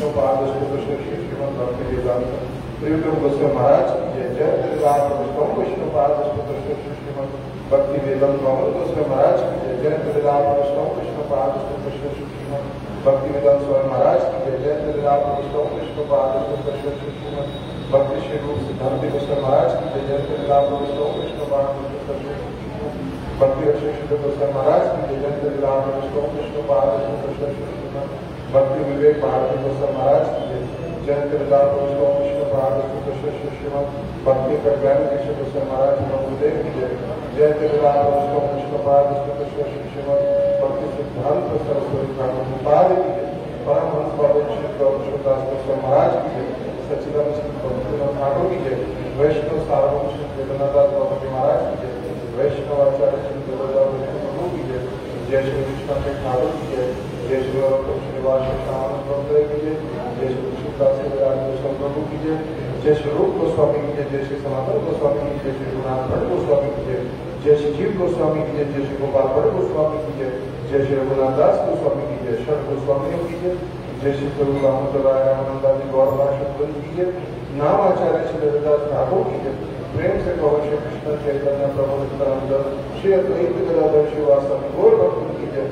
पाद कृष्ण श्रीमद भक्ति वेदांत प्रियतम गोस्वामी महाराज की जय। जय त्रिराम विष्णु पाद कृष्ण श्रीमद भक्ति वेदांत गोस्वामी महाराज की जय। जय त्रिराम विष्णु पाद कृष्ण श्रीमद भक्ति वेदांत स्वामी महाराज की जय। जय त्रिराम विष्णु पाद कृष्ण श्रीमद भक्ति श्री रूप सिद्धांत गोस्वामी महाराज की जय। जय त्रिराम विष्णु पाद भक्ति श्री गोस्वामी महाराज की जय। जय त्रिराम विष्णु पाद कृष्ण श्रीमद भक्ति विवेक भारती गोस्वामी महाराज की जय। जय त्रिराम विष्णु पाद कृष्ण श्रीमद भक्ति कल्याण कृष्ण गोस्वामी महाराज गुरुदेव की जय। जय त्रिराम विष्णु पाद कृष्ण श्रीमद भक्ति सिद्धांत सरस्वती पाद की जय। परमहंस बाबा श्री गौरदास गोस्वामी महाराज की जय। सच्चिदानंद भक्तिनाथ ठाकुर की जय। वैष्णव सार्वभौम श्री वेदनाथ बाबा जी महाराज की जय। वैष्णव आचार्य श्री देवदास प्रभु की जय। जय श्री कृष्ण ठाकुर की जय। जय श्री श्रीवास श्याम की जय। जय श्री कृष्णदास गोस्वामी प्रभु की जय। जय श्री रूप गोस्वामी की जय। जय श्री सनातन गोस्वामी की जय। श्री गुरुनाथ भट्ट गोस्वामी की जय। जय श्री जीव गोस्वामी की जय। जय श्री गोपाल भट्ट गोस्वामी की जय। जय श्री रघुनाथ दास गोस्वामी की जय। षट गोस्वामियों की जय। जय श्री गुरु रामचंद्राय रामानंदाजी गौर भाषण की जय। नाम आचार्य श्री देवदास ठाकुर की जय। प्रेम से कहो श्री कृष्ण चैतन्य प्रभु नित्यानंद श्री अद्वैत गदाधर श्रीवास्तव गौर भक्त की जय।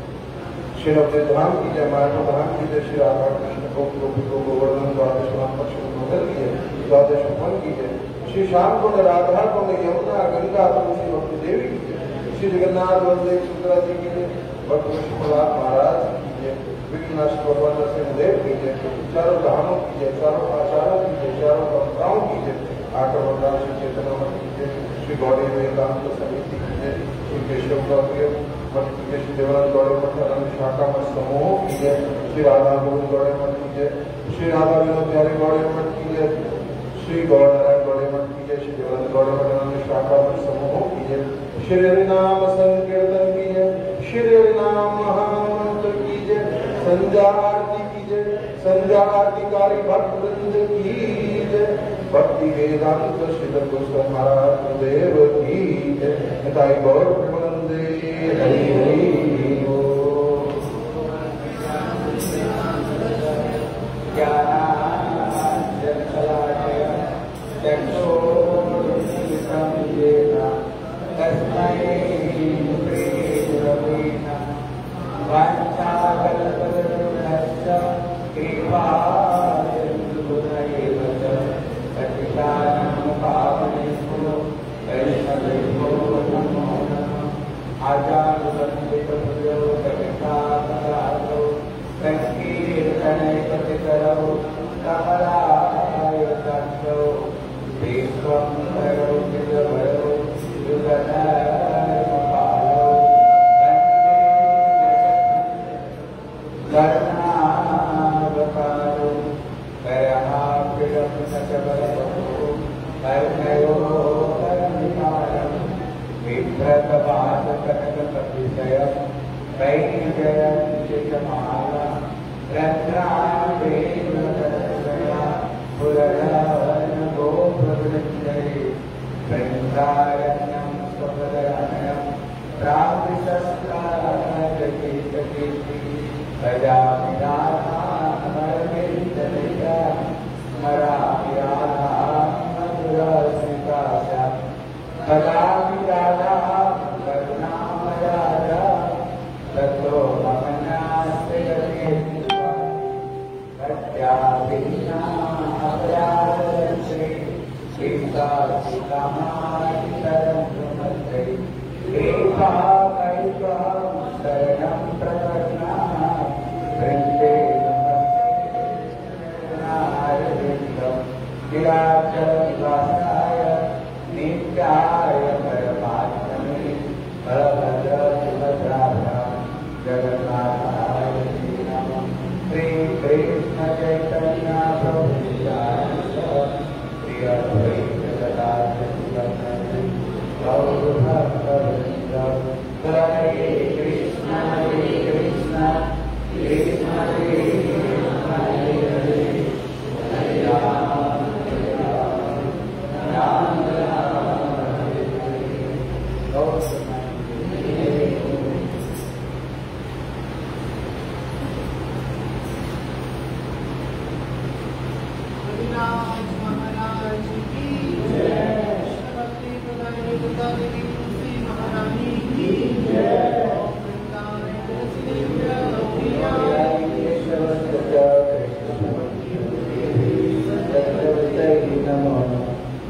श्री नवदेव धाम की जय। मायापुर धाम की जय। श्री राधा कृष्ण गोपी गोवर्धन द्वादश पश्चिम मंगल की जय। द्वादश वन की जय। श्री श्याम कुंड राधा कुंड यमुना गंगा तुलसी भक्ति देवी की जय। श्री जगन्नाथ बलदेव सुंदरा जी की जय। भक्त विष्णुनाथ महाराज की जय। विघ्नाश भगवान देव की जय। चारों धामों की जय। चारों आचार्यों की जय। चारों परंपराओं की जय। आकर भगवान श्री चैतन्य मठ की जय। श्री गौड़ी वेदांत समिति की जय। श्री केशव गौरी मठ की जय। श्री देवानंद गौड़ी मठ आनंद शाखा मठ समूह की जय। श्री राधा गोविंद गौड़ी मठ की जय। श्री राधा विनोद बिहारी गौड़ी मठ की जय। श्री गौर नारायण गौड़ी मठ की जय। श्री देवानंद गौड़ी मठ आनंद शाखा मठ समूह की जय। श्री हरिनाम संकीर्तन की जय। श्री हरिनाम महामंत्र की जय। संध्या आरती की जय। संध्या आरतीकारी भक्त वृंद की जय। भक्ति वेदांत श्री गोस्वामी महाराज गुरुदेव की जय। निताई गौर प्रेमानंदे हरि हरि बोल।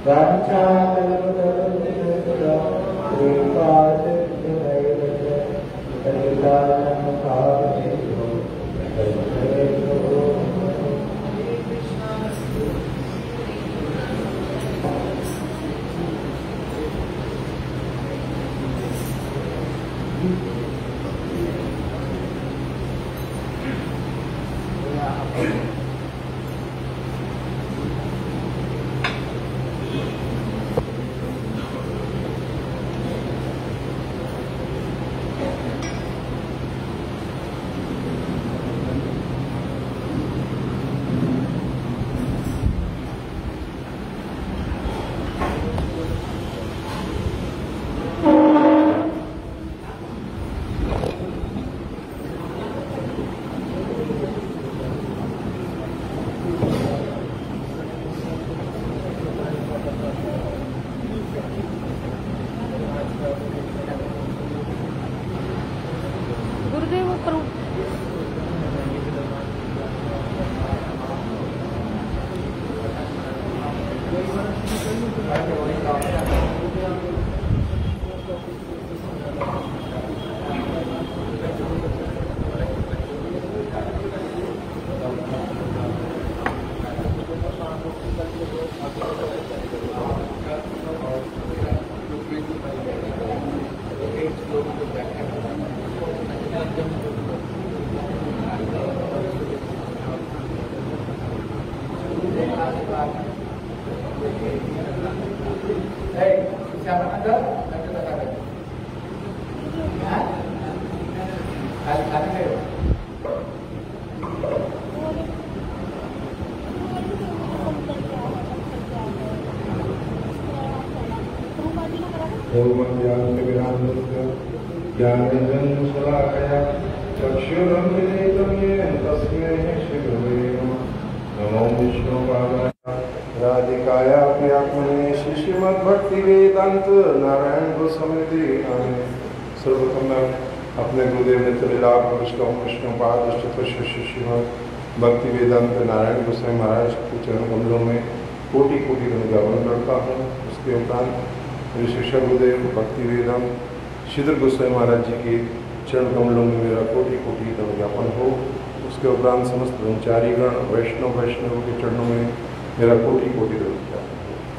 अपने गुरुदेव नित्यलीलाभ विष्णुपाद चतुर्थ श्रीमद भक्ति वेदांत नारायण गोसाई महाराज के चरण कमलों में कोटि कोटि ज्ञापन करता हूँ। उसके उपरांत मेरे शिक्षा गुरुदेव भक्ति वेदांत श्रीधर गोसाई महाराज जी के चरण कमलों में मेरा कोटि कोटि ज्ञापन हो। उसके उपरांत समस्त ब्रह्मचारीगण वैष्णव के चरणों में मेरा कोटि कोटि ज्ञापन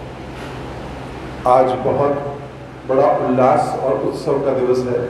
हो। आज बहुत बड़ा उल्लास और उत्सव का दिवस है।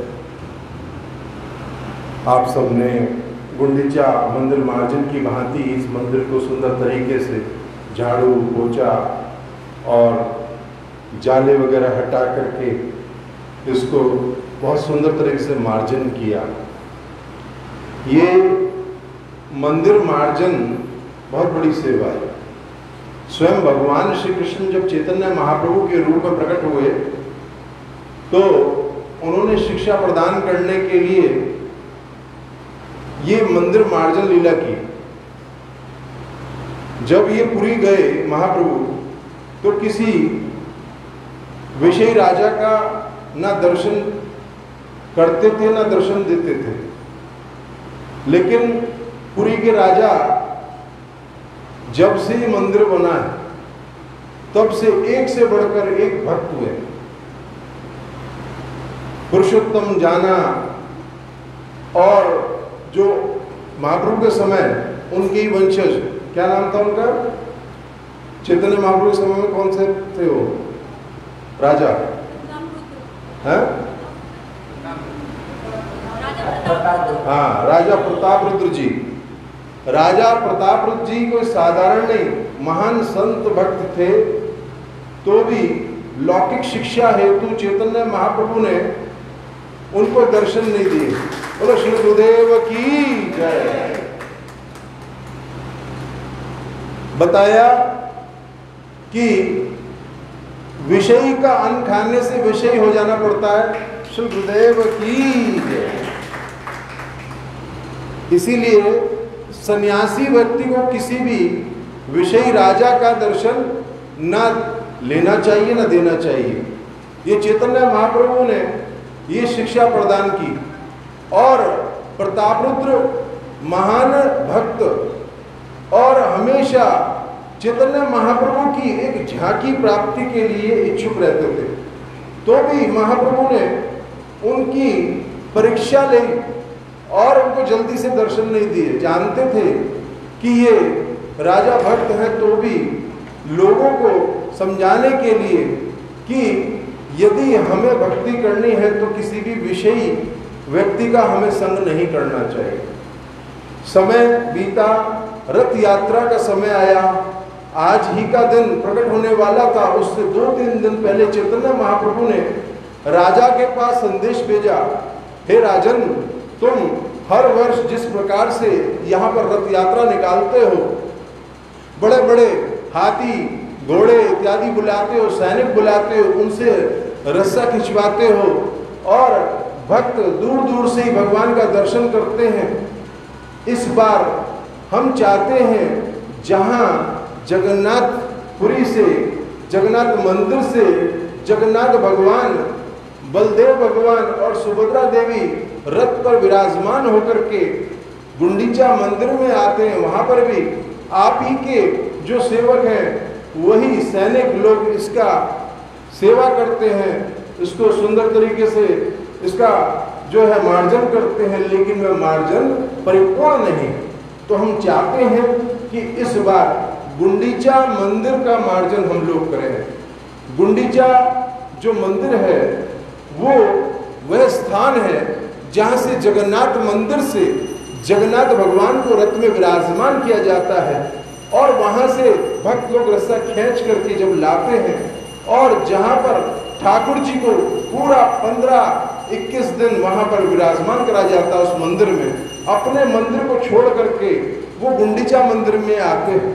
आप सबने गुंडीचा मंदिर मार्जन की भांति इस मंदिर को सुंदर तरीके से झाड़ू पोछा और जाले वगैरह हटा करके इसको बहुत सुंदर तरीके से मार्जन किया। ये मंदिर मार्जन बहुत बड़ी सेवा है। स्वयं भगवान श्री कृष्ण जब चैतन्य महाप्रभु के रूप में प्रकट हुए तो उन्होंने शिक्षा प्रदान करने के लिए ये मंदिर मार्जन लीला की। जब ये पुरी गए महाप्रभु तो किसी विषयी राजा का ना दर्शन करते थे ना दर्शन देते थे, लेकिन पुरी के राजा जब से ये मंदिर बना है तब से एक से बढ़कर एक भक्त हुए। पुरुषोत्तम जाना और जो महाप्रभु के समय उनके ही वंशज, क्या नाम था उनका, चैतन्य महाप्रभु के समय में कौन से थे वो राजा हैं? हाँ, राजा प्रतापरुद्र जी। राजा प्रतापरुद्र जी कोई साधारण नहीं, महान संत भक्त थे, तो भी लौकिक शिक्षा हेतु चैतन्य महाप्रभु ने उनको दर्शन नहीं दिए। बोलो श्री गुरुदेव की जय। बताया कि विषय का अन्न खाने से विषय हो जाना पड़ता है। श्री गुरुदेव की जय। इसीलिए सन्यासी व्यक्ति को किसी भी विषयी राजा का दर्शन ना लेना चाहिए ना देना चाहिए। ये चैतन्य महाप्रभु ने ये शिक्षा प्रदान की। और प्रतापरुद्र महान भक्त और हमेशा चैतन्य महाप्रभु की एक झांकी प्राप्ति के लिए इच्छुक रहते थे, तो भी महाप्रभु ने उनकी परीक्षा ली और उनको जल्दी से दर्शन नहीं दिए। जानते थे कि ये राजा भक्त हैं, तो भी लोगों को समझाने के लिए कि यदि हमें भक्ति करनी है तो किसी भी विषयी व्यक्ति का हमें संग नहीं करना चाहिए। समय बीता, रथ यात्रा का समय आया, आज ही का दिन प्रकट होने वाला था। उससे 2-3 दिन पहले चैतन्य महाप्रभु ने राजा के पास संदेश भेजा, हे राजन, तुम हर वर्ष जिस प्रकार से यहाँ पर रथ यात्रा निकालते हो, बड़े बड़े हाथी घोड़े इत्यादि बुलाते हो, सैनिक बुलाते हो, उनसे रस्सा खिंचवाते हो और भक्त दूर दूर से ही भगवान का दर्शन करते हैं। इस बार हम चाहते हैं जहाँ जगन्नाथपुरी से, जगन्नाथ मंदिर से जगन्नाथ भगवान, बलदेव भगवान और सुभद्रा देवी रथ पर विराजमान होकर के गुंडीचा मंदिर में आते हैं, वहाँ पर भी आप ही के जो सेवक हैं वही सैनिक लोग इसका सेवा करते हैं, इसको सुंदर तरीके से इसका जो है मार्जन करते हैं, लेकिन वह मार्जन परिपूर्ण नहीं। तो हम चाहते हैं कि इस बार गुंडीचा मंदिर का मार्जन हम लोग करें। गुंडीचा जो मंदिर है वो वह स्थान है जहाँ से जगन्नाथ मंदिर से जगन्नाथ भगवान को रथ में विराजमान किया जाता है और वहाँ से भक्त लोग रस्सा खींच करके जब लाते हैं और जहाँ पर ठाकुर जी को पूरा 15-21 दिन वहाँ पर विराजमान करा जाता है उस मंदिर में, अपने मंदिर को छोड़ करके वो गुंडीचा मंदिर में आते हैं।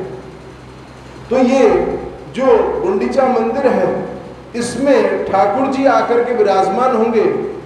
तो ये जो गुंडीचा मंदिर है इसमें ठाकुर जी आकर के विराजमान होंगे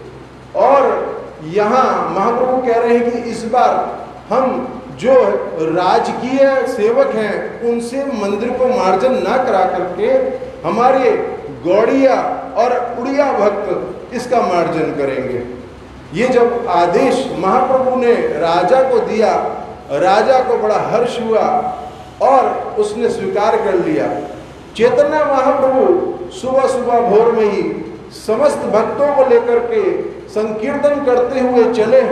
और यहाँ महाप्रभु कह रहे हैं कि इस बार हम जो राजकीय सेवक हैं उनसे मंदिर को मार्जन ना करा करके हमारे गौड़िया और उड़िया भक्त इसका मार्जन करेंगे। ये जब आदेश महाप्रभु ने राजा को दिया, राजा को बड़ा हर्ष हुआ और उसने स्वीकार कर लिया। चैतन्य महाप्रभु सुबह सुबह भोर में ही समस्त भक्तों को लेकर के संकीर्तन करते हुए चले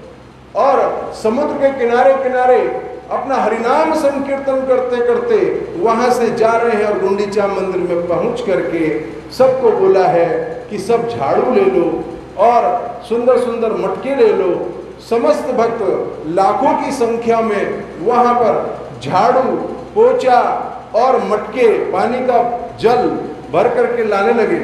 और समुद्र के किनारे किनारे अपना हरिनाम संकीर्तन करते करते वहां से जा रहे हैं और गुंडीचा मंदिर में पहुंच करके सबको बोला है कि सब झाड़ू ले लो और सुंदर सुंदर मटके ले लो। समस्त भक्त लाखों की संख्या में वहां पर झाड़ू, पोछा और मटके, पानी का जल भर करके लाने लगे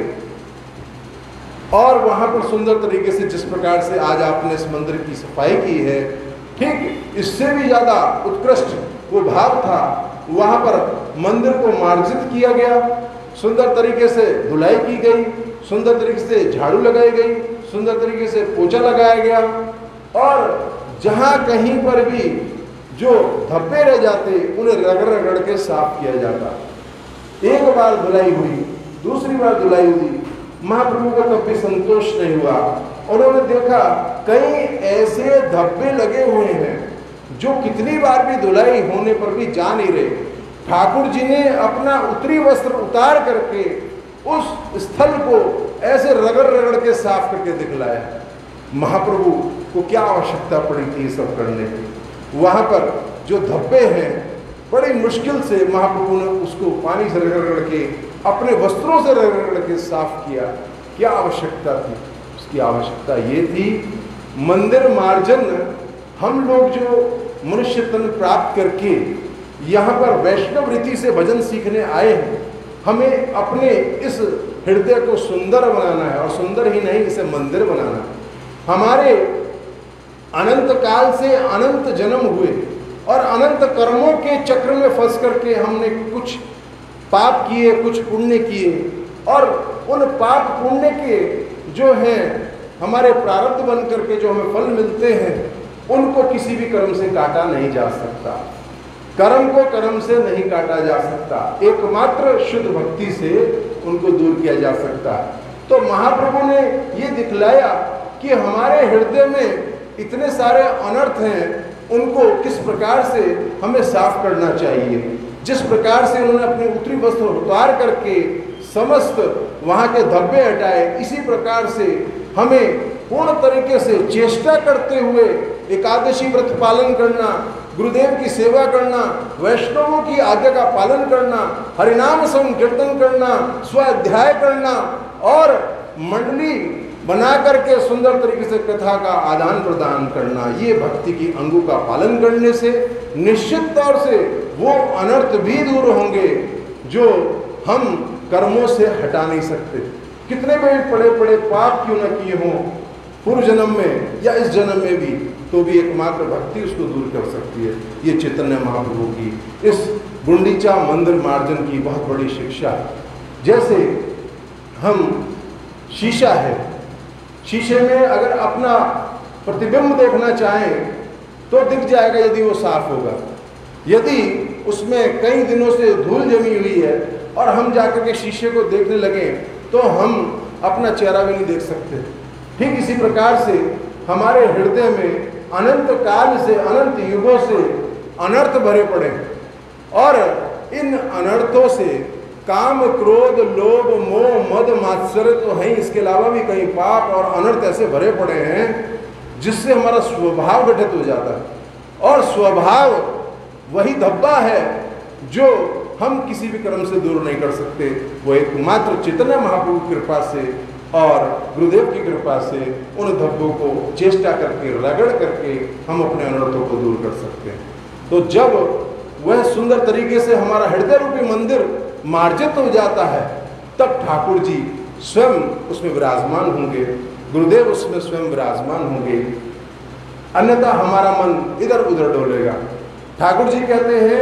और वहां पर सुंदर तरीके से जिस प्रकार से आज आपने इस मंदिर की सफाई की है, ठीक इससे भी ज्यादा उत्कृष्ट वो भाव था। वहां पर मंदिर को मार्जित किया गया, सुंदर तरीके से धुलाई की गई, सुंदर तरीके से झाड़ू लगाई गई, सुंदर तरीके से पोछा लगाया गया और जहां कहीं पर भी जो धब्बे रह जाते उन्हें रगड़ रगड़ के साफ किया जाता। एक बार धुलाई हुई, दूसरी बार धुलाई हुई, महाप्रभु को तब भी संतोष नहीं हुआ। उन्होंने देखा कई ऐसे धब्बे लगे हुए हैं जो कितनी बार भी धुलाई होने पर भी जा नहीं रहे। ठाकुर जी ने अपना उत्तरी वस्त्र उतार करके उस स्थल को ऐसे रगड़ रगड़ के साफ करके दिखलाया। महाप्रभु को क्या आवश्यकता पड़ी थी ये सब करने की। वहां पर जो धब्बे हैं बड़ी मुश्किल से महाप्रभु ने उसको पानी से रगड़ रगड़ के अपने वस्त्रों से रगड़ रगड़ के साफ किया। क्या आवश्यकता थी? उसकी आवश्यकता ये थी मंदिर मार्जन। हम लोग जो मनुष्य तन प्राप्त करके यहाँ पर वैष्णव रीति से भजन सीखने आए हैं, हमें अपने इस हृदय को सुंदर बनाना है और सुंदर ही नहीं इसे मंदिर बनाना है। हमारे अनंत काल से अनंत जन्म हुए और अनंत कर्मों के चक्र में फंस करके हमने कुछ पाप किए, कुछ पुण्य किए और उन पाप पुण्य के जो हैं हमारे प्रारब्ध बन करके जो हमें फल मिलते हैं उनको किसी भी कर्म से काटा नहीं जा सकता। कर्म को कर्म से नहीं काटा जा सकता, एकमात्र शुद्ध भक्ति से उनको दूर किया जा सकता। तो महाप्रभु ने ये दिखलाया कि हमारे हृदय में इतने सारे अनर्थ हैं, उनको किस प्रकार से हमें साफ करना चाहिए। जिस प्रकार से उन्होंने अपने उत्तरी वस्त्र उतार करके समस्त वहाँ के धब्बे हटाए, इसी प्रकार से हमें पूर्ण तरीके से चेष्टा करते हुए एकादशी व्रत पालन करना, गुरुदेव की सेवा करना, वैष्णवों की आज्ञा का पालन करना, हरिनाम संकीर्तन करना, स्वाध्याय करना और मंडली बना करके सुंदर तरीके से कथा का आदान प्रदान करना, ये भक्ति की अंगों का पालन करने से निश्चित तौर से वो अनर्थ भी दूर होंगे जो हम कर्मों से हटा नहीं सकते। कितने भी बड़े बड़े पाप क्यों न किए हों पूर्व जन्म में या इस जन्म में भी, तो भी एकमात्र भक्ति उसको दूर कर सकती है। ये चैतन्य महाप्रभु की इस गुंडीचा मंदिर मार्जन की बहुत बड़ी शिक्षा। जैसे हम शीशा है, शीशे में अगर अपना प्रतिबिंब देखना चाहें तो दिख जाएगा यदि वो साफ होगा। यदि उसमें कई दिनों से धूल जमी हुई है और हम जाकर के शीशे को देखने लगे तो हम अपना चेहरा भी नहीं देख सकते। ठीक इसी प्रकार से हमारे हृदय में अनंत काल से, अनंत युगों से अनर्थ भरे पड़े और इन अनर्थों से काम, क्रोध, लोभ, मोह, मद, मात्सर्य तो हैं, इसके अलावा भी कई पाप और अनर्थ ऐसे भरे पड़े हैं जिससे हमारा स्वभाव घटित हो जाता है। और स्वभाव वही धब्बा है जो हम किसी भी कर्म से दूर नहीं कर सकते। वो एकमात्र चैतन्य महाप्रभु की कृपा से और गुरुदेव की कृपा से उन धब्बों को चेष्टा करके, रगड़ करके हम अपने अनर्थों को दूर कर सकते हैं। तो जब वह सुंदर तरीके से हमारा हृदय रूपी मंदिर मार्जित हो जाता है, तब ठाकुर जी स्वयं उसमें विराजमान होंगे, गुरुदेव उसमें स्वयं विराजमान होंगे, अन्यथा हमारा मन इधर उधर डोलेगा। ठाकुर जी कहते हैं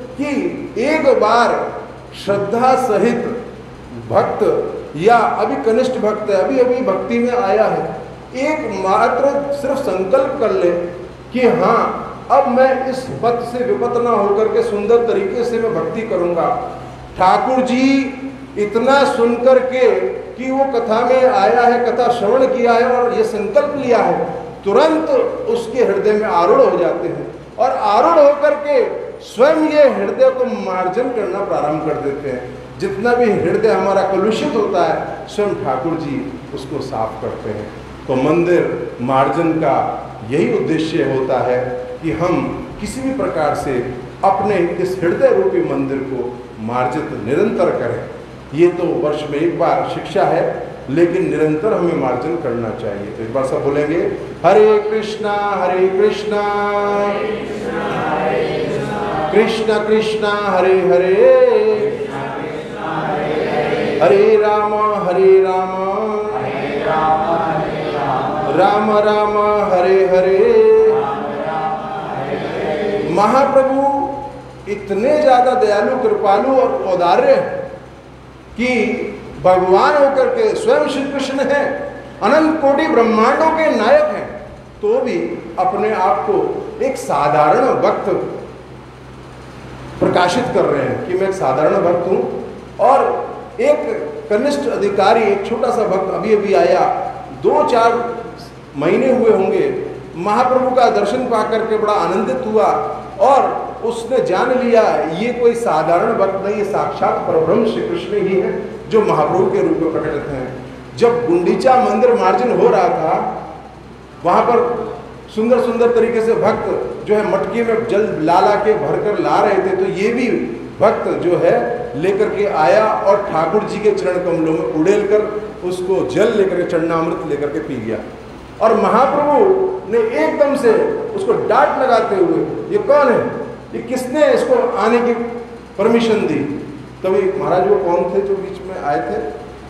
कि एक बार श्रद्धा सहित भक्त या अभी कनिष्ठ भक्त है, अभी अभी भक्ति में आया है, एक मात्र सिर्फ संकल्प कर ले कि हाँ अब मैं इस पथ से विपत ना होकर के सुंदर तरीके से मैं भक्ति करूंगा। ठाकुर जी इतना सुनकर के कि वो कथा में आया है, कथा श्रवण किया है और ये संकल्प लिया है, तुरंत उसके हृदय में आरूढ़ हो जाते हैं और आरूढ़ होकर के स्वयं ये हृदय को मार्जन करना प्रारंभ कर देते हैं। जितना भी हृदय हमारा कलुषित होता है, स्वयं ठाकुर जी उसको साफ करते हैं। तो मंदिर मार्जन का यही उद्देश्य होता है कि हम किसी भी प्रकार से अपने इस हृदय रूपी मंदिर को मार्जित निरंतर करें। ये तो वर्ष में एक बार शिक्षा है, लेकिन निरंतर हमें मार्जन करना चाहिए। तो एक बार सब बोलेंगे, हरे कृष्णा कृष्ण कृष्ण हरे हरे, हरे राम राम राम हरे हरे। महाप्रभु इतने ज्यादा दयालु, कृपालु और औदार्य हैं कि भगवान होकर के स्वयं श्री कृष्ण है, अनंत कोटि ब्रह्मांडों के नायक हैं, तो भी अपने आप को एक साधारण भक्त प्रकाशित कर रहे हैं कि मैं एक साधारण भक्त हूं। और एक कनिष्ठ अधिकारी, एक छोटा सा भक्त अभी अभी आया, 2-4 महीने हुए होंगे, महाप्रभु का दर्शन पा करके बड़ा आनंदित हुआ और उसने जान लिया ये कोई साधारण भक्त नहीं, ये साक्षात परब्रह्म श्री कृष्ण ही है जो महाप्रभु के रूप में प्रकटित हैं। जब गुंडीचा मंदिर मार्जन हो रहा था, वहां पर सुंदर सुंदर तरीके से भक्त जो है मटकी में जल ला के भर कर ला रहे थे, तो ये भी भक्त जो है लेकर के आया और ठाकुर जी के चरण कमलों में उड़ेल कर उसको जल लेकर के, चरणामृत लेकर के पी गया। और महाप्रभु ने एकदम से उसको डांट लगाते हुए, ये कौन है, ये किसने इसको आने की परमिशन दी? तभी महाराज वो कौन थे जो बीच में आए थे?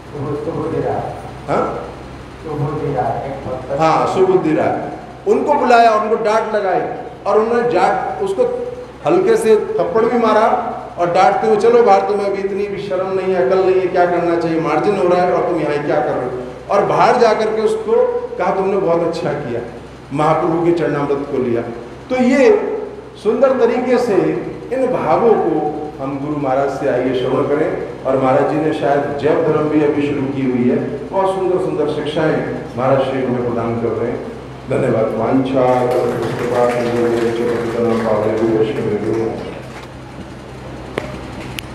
हाँ, सुबुद्धि राय। उनको बुलाया, उनको डांट लगाई और उन्होंने उसको हल्के से थप्पड़ भी मारा और डांटते हुए, चलो बाहर, तुम्हें अभी इतनी भी शर्म नहीं है, अकल नहीं है, क्या करना चाहिए, मार्जिन हो रहा है और तुम यहाँ क्या कर रहे हो? और बाहर जाकर के उसको कहा तुमने बहुत अच्छा किया, महाप्रभु के चरणामृत को लिया। तो ये सुंदर तरीके से इन भावों को हम गुरु महाराज से आइए श्रवण करें। और महाराज जी ने शायद जैव धर्म भी अभी शुरू की हुई है, बहुत सुंदर सुंदर शिक्षाएं महाराज श्री हमें प्रदान कर रहे हैं। धन्यवाद। वांछा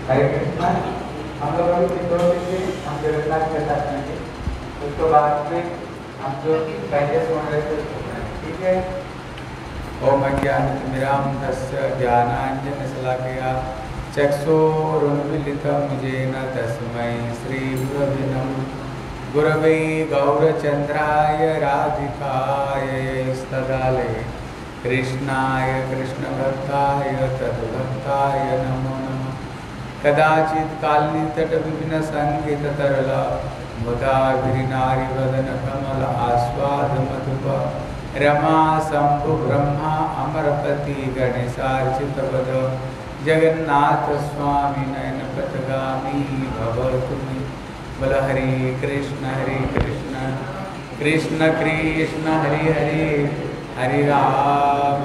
हरे कृष्णा। हम लोग अभी चित्तौड़ से हम जगन्नाथ के साथ करेंगे, उसके बाद में हम जो पहले सुन रहे थे ठीक है। ओम अज्ञानतिमिरान्धस्य ज्ञानाञ्जनशलाकया चक्षुरुन्मीलितं येन तस्मै श्रीगुरवे नमः। गुरवे गौरचन्द्राय राधिकाय तदालये कृष्णाय कृष्णभक्ताय तद्भक्ताय नमो नमः। कदाचित् कालनितटविघ्नसङ्गीततरला मुदाभिरिनारिवदन कमल आस्वाद मधुप रमा शंभु ब्रह्मा अमरपति गणेशार्चितवद जगन्नाथ स्वामी नयन पथगामी भवतु मे। बोल हरे कृष्ण कृष्ण कृष्ण हरे हरे, हरे राम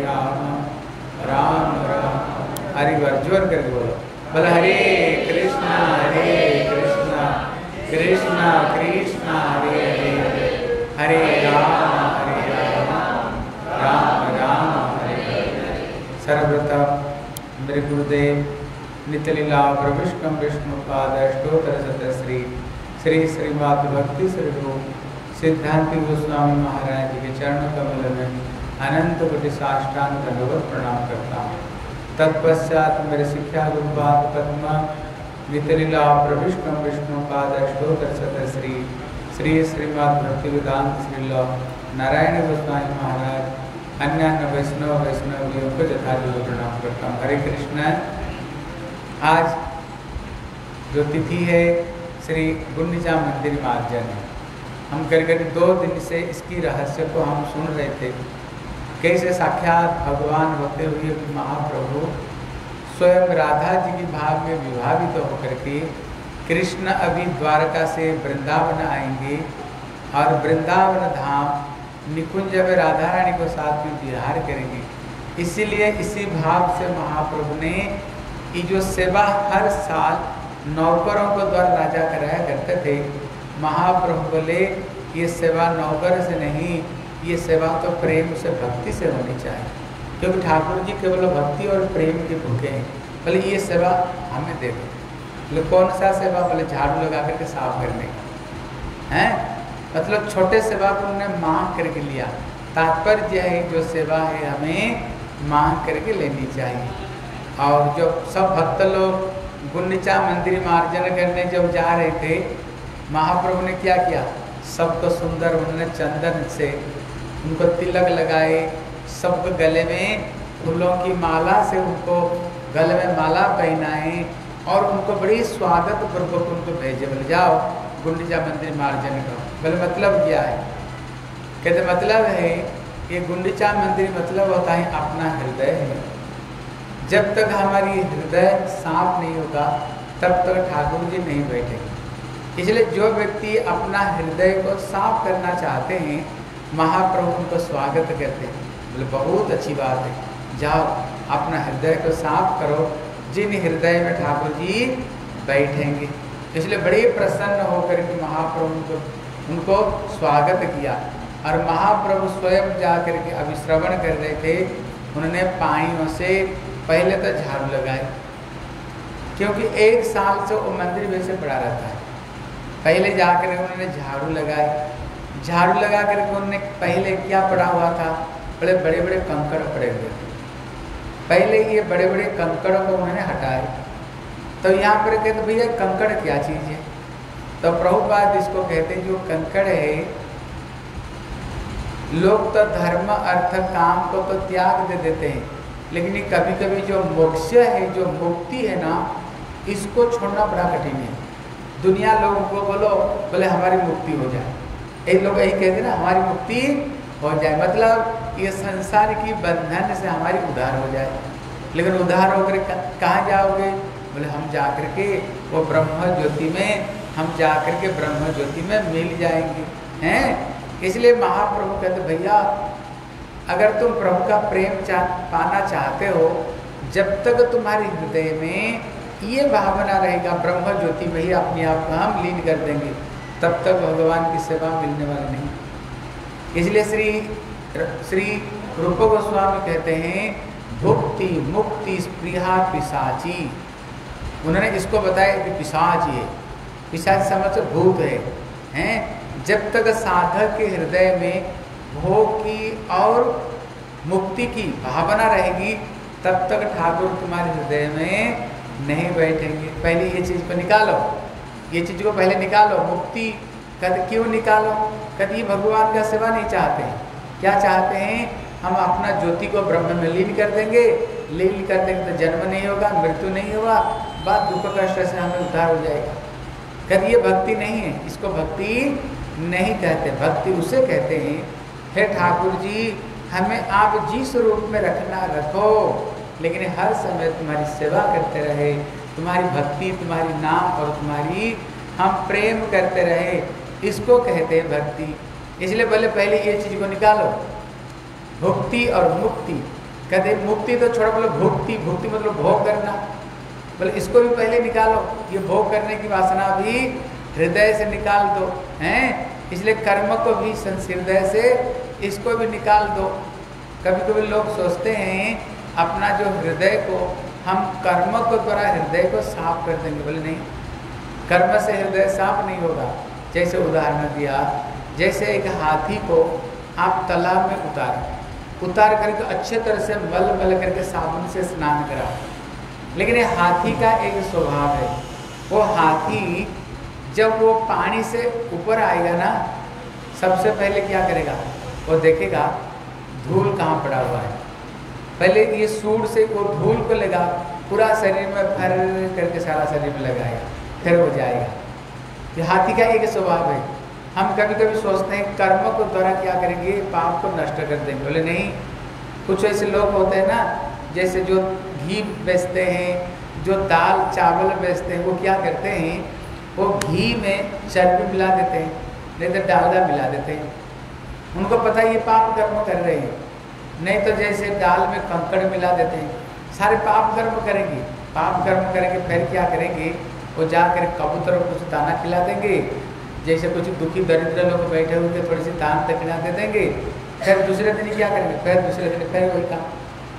राम राम हरे जोर करके बोलो। बोल हरे कृष्ण कृष्ण कृष्ण हरे हरे, हरे राम राम राम हरे हरे। सर्वप्रथम मेरे गुरुदेव नित्यलीला प्रविष्टम विष्णुपाद अष्टोत्तर शतश्री श्री श्रीमद् भक्ति स्वरूप सिद्धांति गोस्वामी महाराज जी के चरण कमल में अनंत कोटि साष्टांग दंडवत प्रणाम करता हूँ। तत्पश्चात मेरे शिक्षा गुरुपाद पद्म नित्यलीला प्रविष्टम विष्णुपाद अष्टोत्तर शतश्री श्री श्रीमद् भक्ति वेदांत श्रील नारायण गोस्वामी महाराज अन्य वैष्णवियों को यथायोग्य प्रणाम करता हूँ। हरे कृष्ण। आज जो तिथि है श्री गुंडिचा मंदिर मार्जन है। हम करीब 2 दिन से इसकी रहस्य को हम सुन रहे थे, कैसे साक्षात भगवान होते हुए महाप्रभु स्वयं राधा जी के भाव में विभावित होकर के कृष्ण अभी द्वारका से वृंदावन आएंगे और वृंदावन धाम निकुंज में राधा रानी को साथ में विहार करेंगे। इसीलिए इसी भाव से महाप्रभु ने ये जो सेवा हर साल नौकरों को द्वारा राजा कराया करते थे, महाप्रभु बोले ये सेवा नौकर से नहीं, ये सेवा तो प्रेम से भक्ति से होनी चाहिए, क्योंकि ठाकुर जी केवल भक्ति और प्रेम के भूखे हैं। बोले ये सेवा हमें दे दो। बोले कौन सा सेवा? बोले झाड़ू लगा करके साफ करने का है। मतलब छोटे सेवा को उन्होंने मांग करके लिया। तात्पर्य है जो सेवा है हमें मांग करके लेनी चाहिए। और जो सब भक्त लोग गुंडिचा मंदिर मार्जन करने जब जा रहे थे, महाप्रभु ने क्या किया? सबको सुंदर उन्होंने चंदन से उनको तिलक लगाए, सबको गले में फूलों की माला से उनको गले में माला पहनाए और उनको बड़ी स्वागत पूर्वक उनको भेजे। बोले जाओ गुंडिचा मंदिर मार्जन करो। बोले मतलब क्या है? कहते मतलब है ये गुंडिचा मंदिर मतलब होता है अपना हृदय है। जब तक हमारी हृदय साफ नहीं होगा तब तक ठाकुर जी नहीं बैठेंगे। इसलिए जो व्यक्ति अपना हृदय को साफ करना चाहते हैं, महाप्रभु उनको स्वागत करते हैं। बोले बहुत अच्छी बात है, जाओ अपना हृदय को साफ करो, जिन हृदय में ठाकुर जी बैठेंगे। इसलिए बड़े प्रसन्न होकर के महाप्रभु को उनको स्वागत किया। और महाप्रभु स्वयं जाकर के अभिश्रवण कर रहे थे, उन्होंने पाइयों से पहले तो झाड़ू लगाए, क्योंकि 1 साल से वो मंदिर वैसे पड़ा रहता है। पहले जाकर उन्होंने झाड़ू लगाए, झाड़ू लगा करके उन्होंने पहले क्या पड़ा हुआ था? बड़े बड़े बड़े कंकड़ पड़े हुए थे। पहले ये बड़े बड़े कंकड़ों को उन्होंने हटाए। तो यहाँ पर कहते भैया कंकड़ क्या चीज़ है? तो प्रभुपाद इसको कहते हैं जो कंकड़ है, लोग तो धर्म अर्थ काम को तो त्याग दे देते हैं, लेकिन कभी कभी जो मोक्ष है, जो मुक्ति है ना, इसको छोड़ना बड़ा कठिन है। दुनिया लोगों को बोले हमारी मुक्ति हो जाए, एक लोग यही कहते ना हमारी मुक्ति हो जाए, मतलब ये संसार की बंधन से हमारी उद्धार हो जाए। लेकिन उद्धार होकर कहाँ जाओगे? बोले हम जाकर के वो ब्रह्म ज्योति में, हम जाकर के ब्रह्म ज्योति में मिल जाएंगे हैं। इसलिए महाप्रभु कहते भैया अगर तुम प्रभु का प्रेम पाना चाहते हो, जब तक तुम्हारे हृदय में ये भावना रहेगा ब्रह्म ज्योति में ही अपने आप को हम लीन कर देंगे, तब तक भगवान की सेवा मिलने वाली नहीं। इसलिए श्री रूप गोस्वामी कहते हैं भुक्ति मुक्ति स्पृहा पिशाची, उन्होंने इसको बताया कि पिशाच ये पिशाच समझ भूत है, हैं? जब तक साधक के हृदय में भोग की और मुक्ति की भावना रहेगी तब तक ठाकुर तुम्हारे हृदय में नहीं बैठेंगे। पहले ये चीज़ को निकालो, ये चीज़ को पहले निकालो। मुक्ति कद क्यों निकालो? कभी भगवान का सेवा नहीं चाहते हैं। क्या चाहते हैं? हम अपना ज्योति को ब्रह्म में लीन कर देंगे, लीन कर देंगे तो जन्म नहीं होगा, मृत्यु नहीं होगा, बाद दुख कष्ट से हमें उद्धार हो जाएगा। कभी ये भक्ति नहीं है, इसको भक्ति नहीं कहते। भक्ति उसे कहते हैं, हे ठाकुर जी हमें आप जिस रूप में रखना रखो, लेकिन हर समय तुम्हारी सेवा करते रहे, तुम्हारी भक्ति, तुम्हारी नाम और तुम्हारी हम प्रेम करते रहे, इसको कहते हैं भक्ति। इसलिए बोले पहले ये चीज़ को निकालो, भुक्ति और मुक्ति। कहते मुक्ति तो छोड़ो, बोलो भुक्ति, भुक्ति मतलब भोग करना, बोले इसको भी पहले निकालो। ये भोग करने की वासना भी हृदय से निकाल दो, हैं? इसलिए कर्म को भी हृदय से इसको भी निकाल दो। कभी कभी लोग सोचते हैं अपना जो हृदय को हम कर्म को द्वारा हृदय को साफ कर देंगे, बोले नहीं, कर्म से हृदय साफ नहीं होगा। जैसे उदाहरण दिया, जैसे एक हाथी को आप तालाब में उतार करके अच्छे तरह से मल करके साबुन से स्नान करा, लेकिन ये हाथी का एक स्वभाव है, वो हाथी जब वो पानी से ऊपर आएगा ना, सबसे पहले क्या करेगा? वो देखेगा धूल कहाँ पड़ा हुआ है, पहले ये सूंड से वो धूल को लेगा, पूरा शरीर में फर करके सारा शरीर में लगाएगा, फिर हो जाएगा। ये हाथी का एक स्वभाव है। हम कभी कभी सोचते हैं कर्म को द्वारा क्या करेंगे, पाप को नष्ट कर देंगे, बोले नहीं। कुछ ऐसे लोग होते हैं ना, जैसे जो घी बेचते हैं, जो दाल चावल बेचते हैं, वो क्या करते हैं, वो घी में चर्बी मिला देते हैं, नहीं तो डालडा मिला देते हैं। उनको पता है ये पाप कर्म कर रहे हैं। नहीं तो जैसे दाल में कंकड़ मिला देते हैं, सारे पाप कर्म करेंगे। पाप कर्म करेंगे फिर क्या करेंगे, वो जाकर कबूतर को कुछ दाना खिला देंगे, जैसे कुछ दुखी दरिद्र लोग बैठे हुए थोड़ी सी दान दक्षिणा दे देंगे, फिर दूसरे दिन क्या करेंगे, फिर दूसरे दिन फिर वही काम।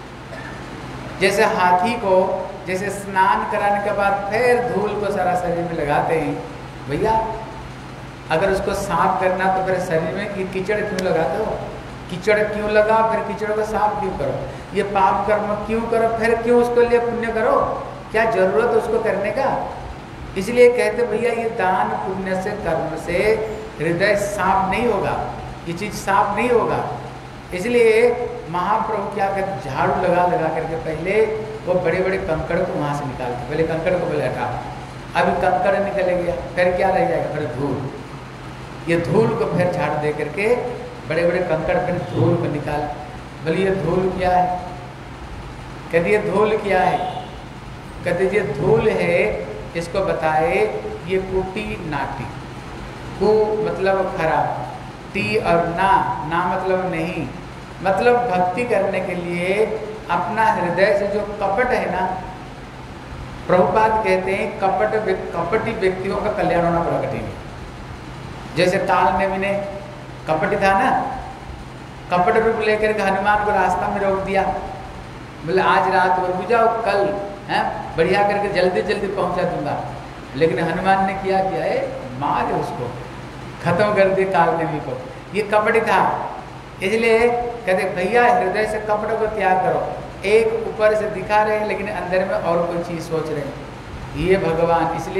जैसे हाथी को जैसे स्नान कराने के बाद फिर धूल को सारा शरीर में लगाते हैं, भैया अगर उसको साफ करना तो फिर शरीर में कीचड़ क्यों लगाते हो? कीचड़ क्यों लगा, फिर कीचड़ को साफ क्यों करो? ये पाप कर्म क्यों करो, फिर क्यों उसको लिए पुण्य करो? क्या जरूरत है उसको करने का? इसलिए कहते भैया ये दान पुण्य से कर्म से हृदय साफ नहीं होगा, ये चीज़ साफ नहीं होगा। इसलिए महाप्रभु क्या कहते, झाड़ू लगा करके पहले वो बड़े बड़े कंकड़ को वहाँ से निकालते, पहले कंकड़ को पहले हटा, अभी कंकड़ निकल गया, फिर क्या रह जाएगा, फिर धूल। ये धूल को फिर झाड़ दे करके बड़े बड़े कंकड़ फिर धूल को निकाल। बोले ये धूल क्या है? कहते ये धूल क्या है? कहते ये धूल है, इसको बताए ये कुटी नाटी। कु मतलब खराब, टी और ना मतलब नहीं, मतलब भक्ति करने के लिए अपना हृदय से जो कपट है ना, प्रभुपाद कहते हैं कपटी व्यक्तियों का कल्याण होना बड़ा कठिन है। जैसे काल ने मैंने कपटी था ना, कपट रूप लेकर के हनुमान को रास्ता में रोक दिया, बोले आज रात भर बुझाओ, कल है बढ़िया करके जल्दी जल्दी पहुंचा दूंगा। लेकिन हनुमान ने क्या किया है, मार उसको खत्म कर दिया काल नेमी को। ये कपटी था, इसलिए कहते भैया हृदय से कपट को त्याग करो। एक ऊपर से दिखा रहे हैं लेकिन अंदर में और कोई चीज़ सोच रहे हैं, ये भगवान। इसलिए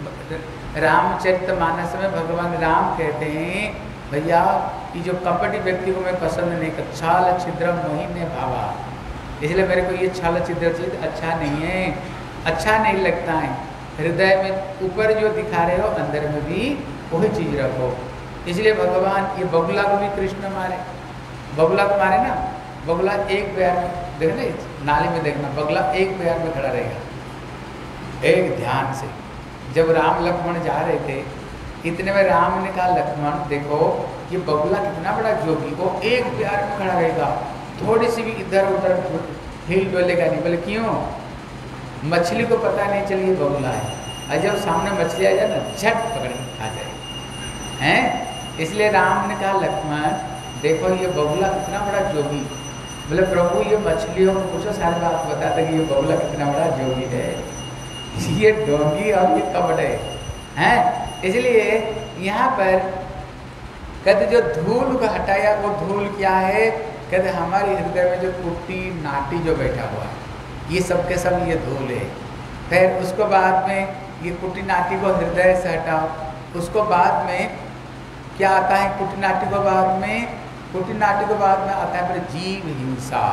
रामचरितमानस में भगवान राम कहते हैं भैया ये जो कपटी व्यक्ति को मैं पसंद नहीं कर, छाल छिद्र मोहिने भावा, इसलिए मेरे को ये छाल छिद्र चीज अच्छा नहीं है, अच्छा नहीं लगता है। हृदय में ऊपर जो दिखा रहे हो अंदर में भी वही चीज़ रखो। इसलिए भगवान ये बगुला को भी कृष्ण मारे, बगुला को मारे ना, बगुला एक पैर में देखना, नाली में देखना, बगुला एक पैर में खड़ा रहेगा एक ध्यान से। जब राम लक्ष्मण जा रहे थे इतने में राम ने कहा लक्ष्मण देखो ये बगुला कितना बड़ा जोगी, वो एक पैर में खड़ा रहेगा, थोड़ी सी भी इधर उधर हिल डोलेगा नहीं। बोले क्यों? मछली को पता नहीं चली ये बगुला है, और जब सामने मछली आ जाए ना झट पकड़ के खा जाए हैं। इसलिए राम ने कहा लक्ष्मण देखो ये बगुला कितना बड़ा जोगी। बोले प्रभु ये मछलियों को पूछो सारी बात बताते कि ये बगुला कितना बड़ा जोगी है। ये ढोंगी और ये कपड़े हैं। इसलिए यहाँ पर कहते जो धूल को हटाया, वो धूल क्या है? कहते हमारे हृदय में जो कुटी नाटी जो बैठा हुआ है, ये सब के सब ये धूल है। फिर उसको बाद में ये कुटी नाटी को हृदय से हटाओ। उसको बाद में क्या आता है? कुटी नाटी को बाद में, कुटी नाटी को बाद में आता है फिर जीव हिंसा।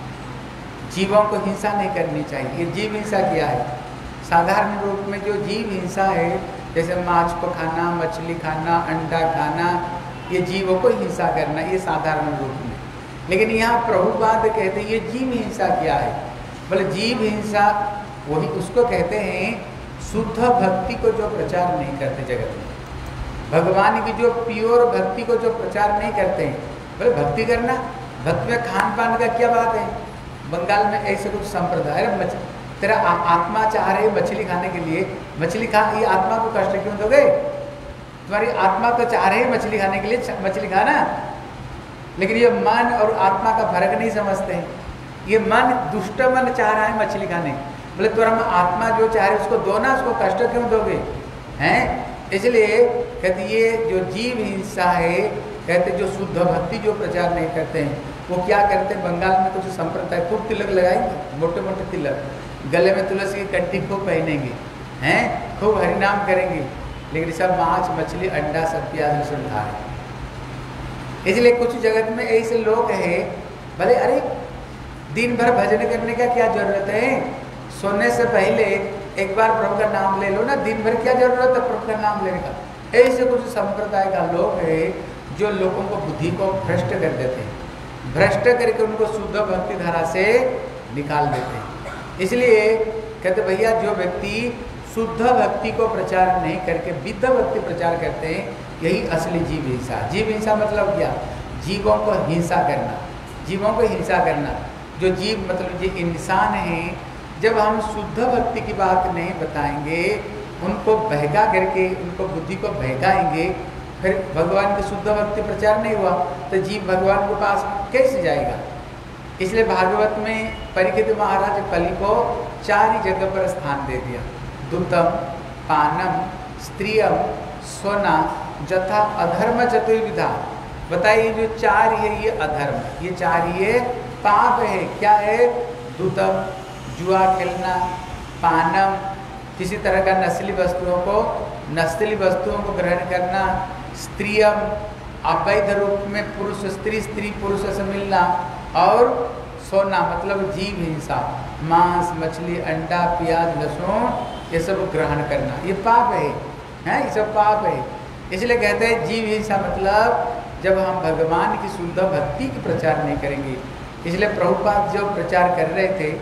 जीवों को हिंसा नहीं करनी चाहिए। ये जीव हिंसा क्या है? साधारण रूप में जो जीव हिंसा है, जैसे माछ को खाना, मछली खाना, अंडा खाना, ये जीवों को हिंसा करना, ये साधारण रूप में। लेकिन यहाँ प्रभुपाद कहते हैं ये जीव हिंसा क्या है? बोले जीव हिंसा वही उसको कहते हैं शुद्ध भक्ति को जो प्रचार नहीं करते जगत में, भगवान की जो प्योर भक्ति को जो प्रचार नहीं करते हैं। बोले भक्ति करना, भक्ति में खान पान का क्या बात है? बंगाल में ऐसे कुछ संप्रदाय है, तेरा आत्मा चाह रही मछली खाने के लिए, मछली खा, ये आत्मा को कष्ट क्यों दोगे? तुम्हारी आत्मा तो चाह रही है मछली खाने के लिए, मछली खाना। लेकिन ये मन और आत्मा का फर्क नहीं समझते हैं। ये मन, दुष्ट मन चाह रहा है मछली खाने, बोले तुम्हारा आत्मा जो चाह रही है उसको दो ना, उसको कष्ट क्यों दोगे? हैं? इसलिए कहते ये जो जीव हिंसा है, कहते जो शुद्ध भक्ति जो प्रचार नहीं करते हैं, वो क्या करते हैं? बंगाल में कुछ संप्रदाय खूब तिलक लगाएंगे, मोटे मोटे तिलक, गले में तुलसी की कंठी खूब पहनेंगे, हैं, खूब हरिनाम करेंगे, लेकिन सब माछ मछली अंडा सब प्याज लहसुन खा रहे। इसलिए कुछ जगत में ऐसे लोग हैं, भले अरे दिन भर भजन करने का क्या जरूरत है? सोने से पहले एक बार प्रभु का नाम ले लो ना, दिन भर क्या जरूरत है प्रभु का नाम लेने का? ऐसे कुछ संप्रदाय का लोग है जो लोगों को बुद्धि को भ्रष्ट कर देते हैं, भ्रष्ट करके उनको शुद्ध भक्ति धारा से निकाल देते हैं। इसलिए कहते भैया जो व्यक्ति शुद्ध भक्ति को प्रचार नहीं करके विद्ध भक्ति प्रचार करते हैं, यही असली जीव हिंसा। जीव हिंसा मतलब क्या? जीवों को हिंसा करना, जीवों को हिंसा करना। जो जीव मतलब जो इंसान है, जब हम शुद्ध भक्ति की बात नहीं बताएंगे, उनको बहका करके उनको बुद्धि को बहकाएंगे, फिर भगवान की शुद्ध भक्ति प्रचार नहीं हुआ तो जीव भगवान के पास कैसे जाएगा? इसलिए भागवत में परीक्षित महाराज कलि को 4 ही जगह पर स्थान दे दिया। दूतम, पानम, स्त्रियम, सोना, जथा अधर्म चतुर्विधा। बताइए जो 4 है ये अधर्म, ये 4 ये पाप है। क्या है? दूतम जुआ खेलना, पानम किसी तरह का नस्ली वस्तुओं को ग्रहण करना, स्त्रियम अवैध रूप में पुरुष स्त्री, स्त्री पुरुष से मिलना, और सोना मतलब जीव हिंसा, मांस मछली अंडा प्याज लहसुन ये सब ग्रहण करना, ये पाप है, हैं? ये सब पाप है। इसलिए कहते हैं जीव हिंसा मतलब जब हम भगवान की शुद्ध भक्ति की प्रचार नहीं करेंगे। इसलिए प्रभुपाद जो प्रचार कर रहे थे,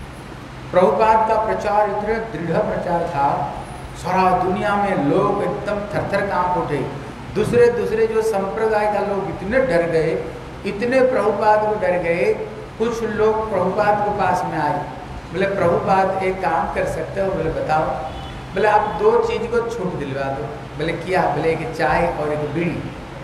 प्रभुपाद का प्रचार इतना दृढ़ प्रचार था, सारा दुनिया में लोग एकदम थर-थर कांप उठे। दूसरे जो संप्रदाय का लोग इतने डर गए, इतने प्रभुपाद को डर गए। कुछ लोग प्रभुपाद के पास में आए, बोले प्रभुपाद एक काम कर सकते हो? बोले बताओ। बोले आप 2 चीज़ को छूट दिलवा दो। बोले क्या? बोले एक चाय और एक बीड़ी,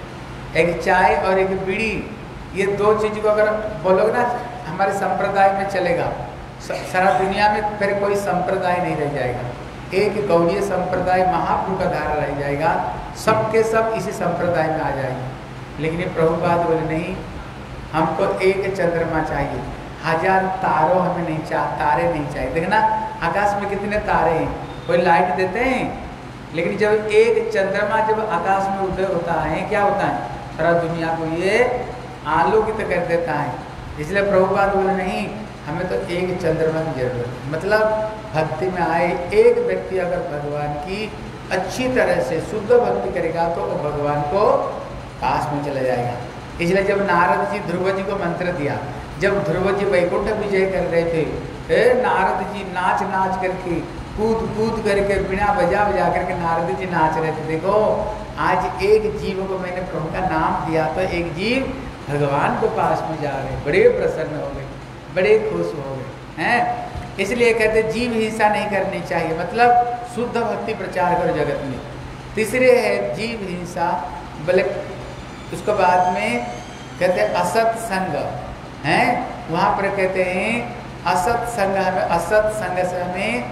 एक चाय और एक बीड़ी, ये 2 चीज़ को अगर बोलोगे ना हमारे संप्रदाय में चलेगा, सारा दुनिया में फिर कोई संप्रदाय नहीं रह जाएगा। एक गौड़ीय संप्रदाय महाप्रभु का धारा रह जाएगा, सबके सब इसी संप्रदाय में आ जाएंगे। लेकिन ये प्रभुपाद बोले नहीं, हमको एक चंद्रमा चाहिए, 1000 तारों हमें नहीं तारे नहीं चाहिए। देखना आकाश में कितने तारे हैं, कोई लाइट देते हैं, लेकिन जब एक चंद्रमा जब आकाश में उदय होता है क्या होता है? सारा दुनिया को ये आलोकित कर देता है। इसलिए प्रभुपाद बोले नहीं, हमें तो एक चंद्रमा की जरूरत है। मतलब भक्ति में आए एक व्यक्ति अगर भगवान की अच्छी तरह से शुद्ध भक्ति करेगा तो वो भगवान को पास में चला जाएगा। इसलिए जब नारद जी ध्रुव जी को मंत्र दिया, जब ध्रुव जी वैकुंठ विजय कर रहे थे, नारद जी नाच नाच करके कूद कूद करके बिना बजा बजा करके नारद जी नाच रहे थे। देखो आज एक जीव को मैंने प्रभु का नाम दिया तो एक जीव भगवान को पास में जा रहे, बड़े प्रसन्न हो गए, बड़े खुश हो गए हैं। इसलिए कहते जीव हिंसा नहीं करनी चाहिए, मतलब शुद्ध भक्ति प्रचार करो जगत में। तीसरे है जीव हिंसा, बोले उसके बाद में कहते हैं असत संग हैं, वहाँ पर कहते हैं असत संग, हमें असत संग से हमें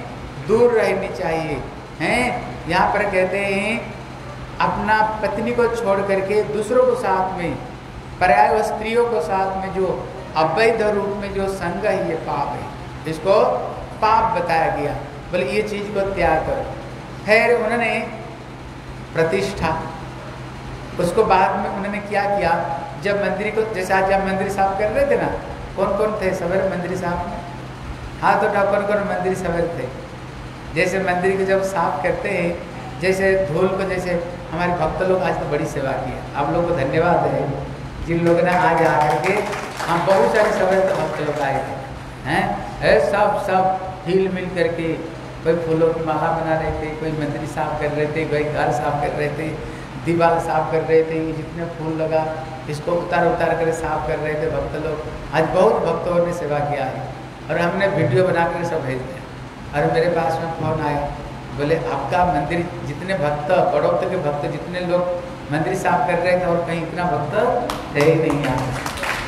दूर रहनी चाहिए। हैं यहाँ पर कहते हैं अपना पत्नी को छोड़ करके दूसरों को साथ में, पर्याय स्त्रियों को साथ में जो अवैध रूप में जो संग है ये पाप है, इसको पाप बताया गया। बोले ये चीज को त्याग करो। फिर उन्होंने प्रतिष्ठा, उसको बाद में उन्होंने क्या किया, जब मंदिर को, जैसे आज आप मंदिर साफ कर रहे थे ना, कौन कौन थे सवेरे मंदिर साफ में, हाँ तो कौन कौन मंदिर सवेरे थे। जैसे मंदिर को जब साफ करते हैं, जैसे धूल को, जैसे हमारे भक्त लोग आज तो बड़ी सेवा की है, आप लोग को धन्यवाद है जिन लोगों ने आज आकर के, हम बहुत सारे सवेरे तो भक्त लोग आए थे हैं, सब हिल मिल करके, कोई फूलों की माला बना रहे थे, कोई मंदिर साफ कर रहे थे, कोई घर साफ कर रहे थे, दीवार साफ कर रहे थे, जितने फूल लगा इसको उतार कर साफ कर रहे थे भक्त लोग। आज बहुत भक्तों ने सेवा किया है और हमने वीडियो बना कर सब भेज दिया। और मेरे पास में फोन आया, बोले आपका मंदिर जितने भक्त, बड़ौत के भक्त जितने लोग मंदिर साफ कर रहे थे और कहीं इतना भक्त है ही नहीं यहाँ।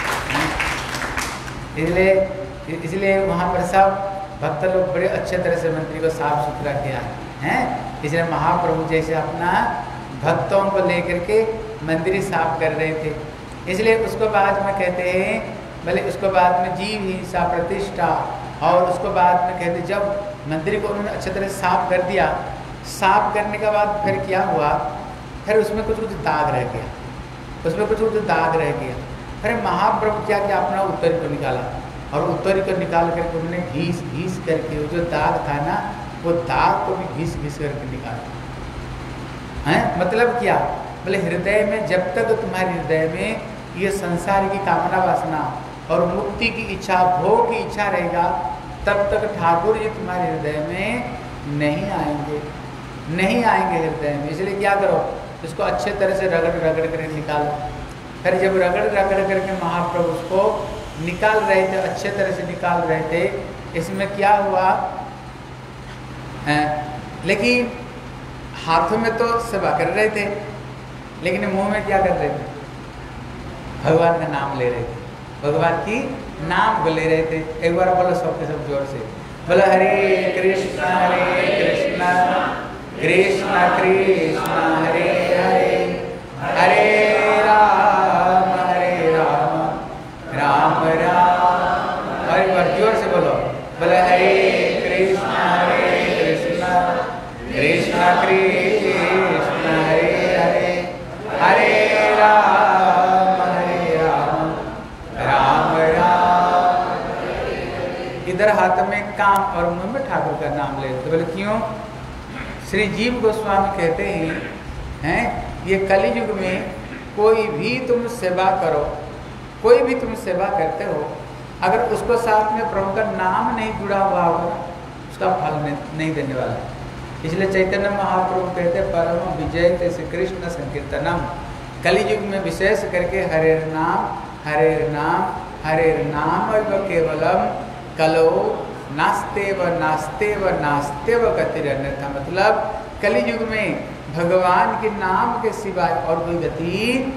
इसलिए वहाँ पर सब भक्त लोग बड़े अच्छे तरह से मंदिर को साफ सुथरा किया है। इसलिए महाप्रभु जैसे अपना भक्तों को लेकर के मंदिर साफ कर रहे थे। इसलिए उसको बाद में कहते हैं, भले उसको बाद में जीव हिंसा प्रतिष्ठा, और उसको बाद में कहते जब मंदिर को उन्होंने अच्छे तरह साफ कर दिया, साफ करने के बाद फिर क्या हुआ, फिर उसमें कुछ दाग रह गया, उसमें कुछ दाग रह गया। फिर महाप्रभु क्या किया, अपना उत्तरी को निकाला और उत्तरी को निकाल करके उन्होंने घीस करके वो जो दाग था ना, वो दाग को भी घीस करके निकाला है। मतलब क्या, बोले हृदय में जब तक तुम्हारे हृदय में ये संसार की कामना वासना और मुक्ति की इच्छा, भोग की इच्छा रहेगा, तब तक ठाकुर जी तुम्हारे हृदय में नहीं आएंगे हृदय में। इसलिए क्या करो, इसको अच्छे तरह से रगड़ कर निकालो। फिर जब रगड़ करके महाप्रभु उसको निकाल रहे थे, अच्छे तरह से निकाल रहे थे, इसमें क्या हुआ, लेकिन हाथों में तो सेवा कर रहे थे, लेकिन मुंह में क्या कर रहे थे, भगवान का नाम ले रहे थे, भगवान की नाम को ले रहे थे। एक बार बोलो सबके सब जोर से, बोलो हरे कृष्णा कृष्णा कृष्णा हरे हरे, हरे राम राम राम। और एक बार जोर से बोलो हरे कृष्णा कृष्णा कृष्णा हरे हरे, हरे राम राम राम। इधर हाथ में काम और मुंह में ठाकुर का नाम ले, तो बोले क्यों, श्री जीव गोस्वामी कहते हैं ये कलियुग में कोई भी तुम सेवा करो, कोई भी तुम सेवा करते हो, अगर उसको साथ में प्रभु का नाम नहीं जुड़ा हुआ होगा, उसका फल नहीं देने वाला। इसलिए चैतन्य महाप्रभु कहते परम विजय श्री कृष्ण संकीर्तनम, कलियुग में विशेष करके हरे नाम केवलम कलो नास्ते व गतिरन्यथा। मतलब कलियुग में भगवान के नाम के सिवाय और कोई गति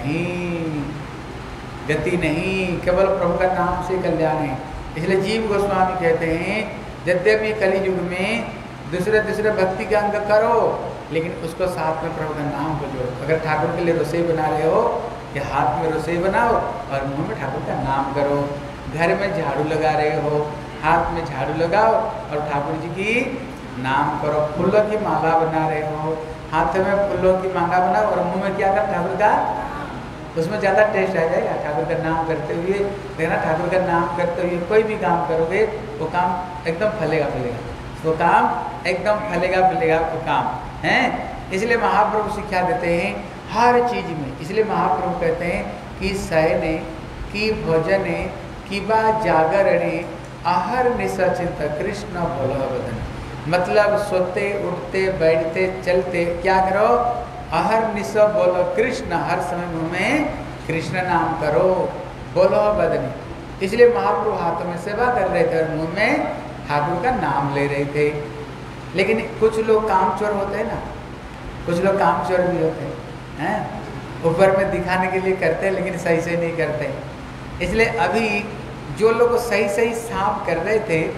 नहीं, केवल प्रभु का नाम से कल्याण है। इसलिए जीव गोस्वामी कहते हैं यद्यपि कलियुग में दूसरे भक्ति का अंग करो, लेकिन उसको साथ में प्रभु का नाम को जोड़ो। अगर ठाकुर के लिए रसोई बना रहे हो, या हाथ में रसोई बनाओ और मुंह में ठाकुर का नाम करो। घर में झाड़ू लगा रहे हो, हाथ में झाड़ू लगाओ और ठाकुर जी की नाम करो। फूलों की माला बना रहे हो, हाथ में फूलों की माला बनाओ और मुंह में क्या कर ठाकुर का, उसमें ज़्यादा टेस्ट आ जाएगा। ठाकुर का नाम करते हुए देखना, ठाकुर का नाम करते हुए कोई भी काम करोगे वो काम एकदम फलेगा, वो काम एकदम फलेगा वो काम है। इसलिए महाप्रभु शिक्षा देते हैं हर चीज में। इसलिए महाप्रभु कहते हैं कि शयने कि भोजने कि बा जागरणे आहर निश्चिंत कृष्ण बोलो बदन। मतलब सोते उठते बैठते चलते क्या करो, आहर निश बोलो कृष्ण, हर समय मुँह में कृष्ण नाम करो, बोलो बदनी। इसलिए महाप्रभु हाथों में सेवा कर रहे थे और मुँह में ठाकुर का नाम ले रहे थे। लेकिन कुछ लोग कामचोर होते हैं ना, कुछ लोग कामचोर भी होते हैं, ऊपर में दिखाने के लिए करते हैं लेकिन सही से नहीं करते। इसलिए अभी जो लोग सही साफ कर रहे थे